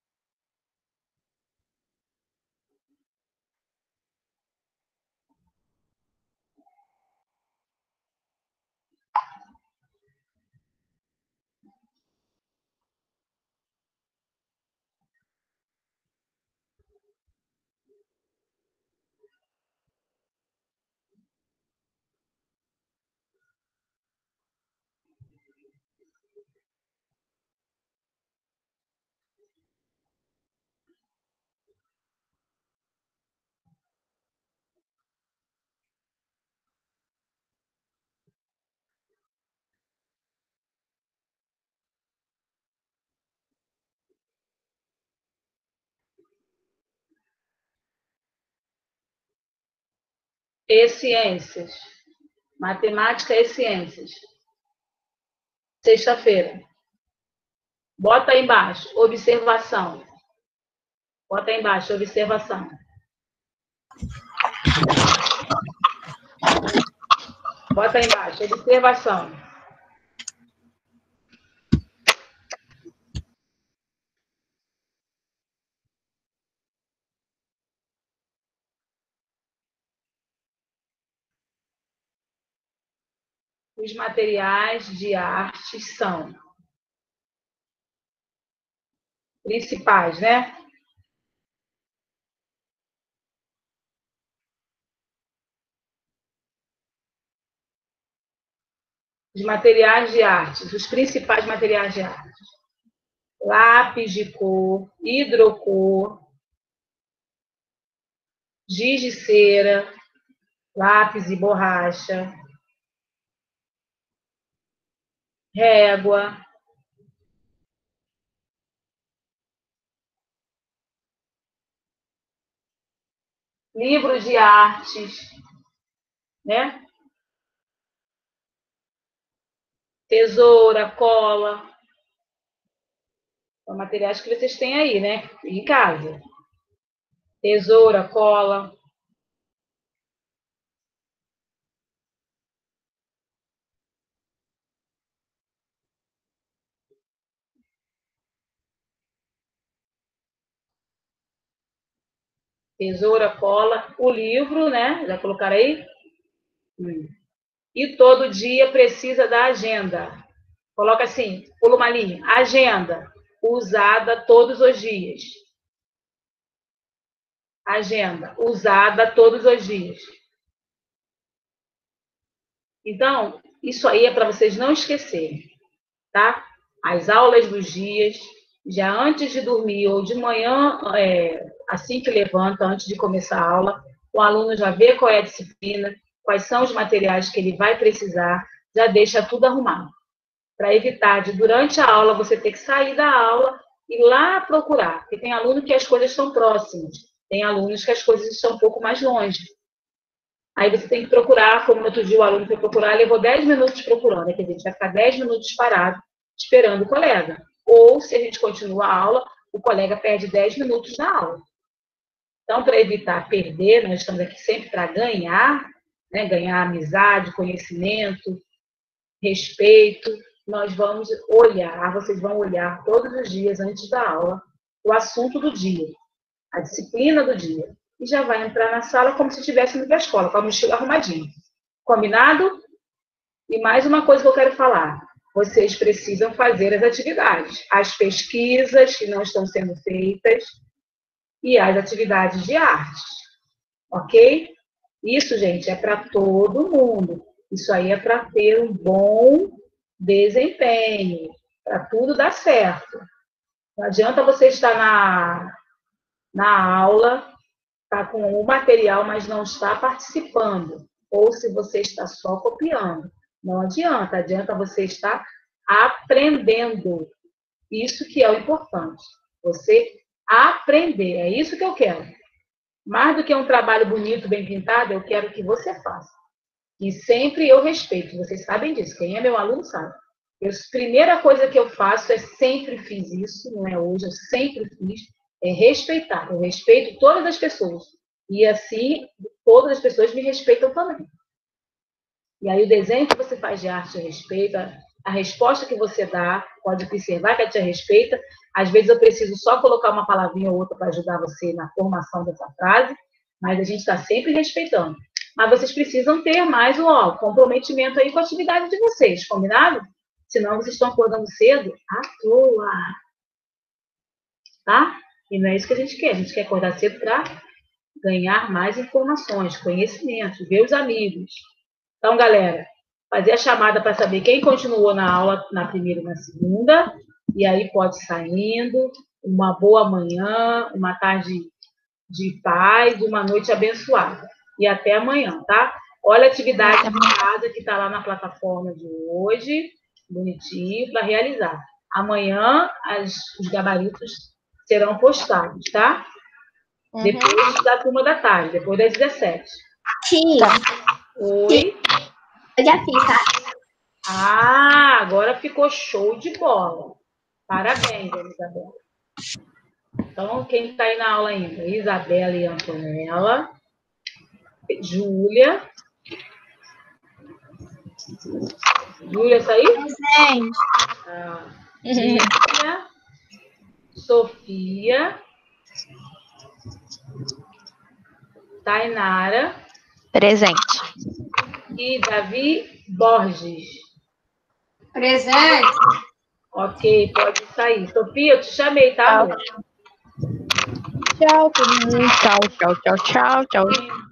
E ciências. Matemática e ciências. Sexta-feira. Bota aí embaixo, observação. Bota aí embaixo, observação. Bota aí embaixo, observação. Os materiais de arte são principais, né? Os materiais de arte, os principais materiais de arte. Lápis de cor, hidrocor, giz de cera, lápis e borracha, régua, livro de artes, né? Tesoura, cola. São materiais que vocês têm aí, né? Em casa. Tesoura, cola. Tesoura, cola, o livro, né? Já colocaram aí? Hum. E todo dia precisa da agenda. Coloca assim, pula uma linha. Agenda, usada todos os dias. Agenda, usada todos os dias. Então, isso aí é para vocês não esquecerem, tá? As aulas dos dias, já antes de dormir ou de manhã, é, assim que levanta, antes de começar a aula, o aluno já vê qual é a disciplina, quais são os materiais que ele vai precisar, já deixa tudo arrumado. Para evitar de, durante a aula, você ter que sair da aula e ir lá procurar. Porque tem aluno que as coisas estão próximas, tem alunos que as coisas estão um pouco mais longe. Aí você tem que procurar, como no outro dia o aluno foi procurar, levou dez minutos procurando, quer dizer, a gente vai ficar dez minutos parado esperando o colega. Ou, se a gente continua a aula, o colega perde dez minutos na aula. Então, para evitar perder, nós estamos aqui sempre para ganhar, né, ganhar amizade, conhecimento, respeito. Nós vamos olhar, vocês vão olhar todos os dias antes da aula o assunto do dia, a disciplina do dia. E já vai entrar na sala como se estivesse indo para a escola, com a mochila arrumadinha. Combinado? E mais uma coisa que eu quero falar. Vocês precisam fazer as atividades, as pesquisas que não estão sendo feitas e as atividades de arte. Ok? Isso, gente, é para todo mundo. Isso aí é para ter um bom desempenho, para tudo dar certo. Não adianta você estar na, na aula, está com o material, mas não está participando. Ou se você está só copiando. Não adianta, adianta você estar aprendendo. Isso que é o importante. Você aprender, é isso que eu quero. Mais do que um trabalho bonito, bem pintado, eu quero que você faça. E sempre eu respeito, vocês sabem disso, quem é meu aluno sabe. Eu, a primeira coisa que eu faço, é sempre fiz isso, não é hoje, eu sempre fiz, é respeitar. Eu respeito todas as pessoas. E assim, todas as pessoas me respeitam também. E aí o desenho que você faz de arte respeita, a resposta que você dá, pode observar que a tia respeita. Às vezes eu preciso só colocar uma palavrinha ou outra para ajudar você na formação dessa frase, mas a gente está sempre respeitando. Mas vocês precisam ter mais ó, comprometimento aí com a atividade de vocês, combinado? Senão vocês estão acordando cedo à toa. Tá? E não é isso que a gente quer. A gente quer acordar cedo para ganhar mais informações, conhecimento, ver os amigos. Então, galera, fazer a chamada para saber quem continuou na aula na primeira e na segunda. E aí pode estar indo. Uma boa manhã, uma tarde de paz, uma noite abençoada. E até amanhã, tá? Olha a atividade de casa que está lá na plataforma de hoje, bonitinho, para realizar. Amanhã as, os gabaritos serão postados, tá? Uhum. Depois da turma da tarde, depois das dezessete. Tia. Oi? Eu já fiz, tá? Ah, agora ficou show de bola. Parabéns, Isabela. Então, quem está aí na aula ainda? Isabela e Antonella. Júlia. Júlia saiu? Presente. Ah, Júlia. Sofia. Tainara. Presente. E Davi Borges. Presente. Ok, pode sair. Sofia, eu te chamei, tá, amor? Tchau, todo mundo. Tchau, tchau, tchau, tchau, tchau.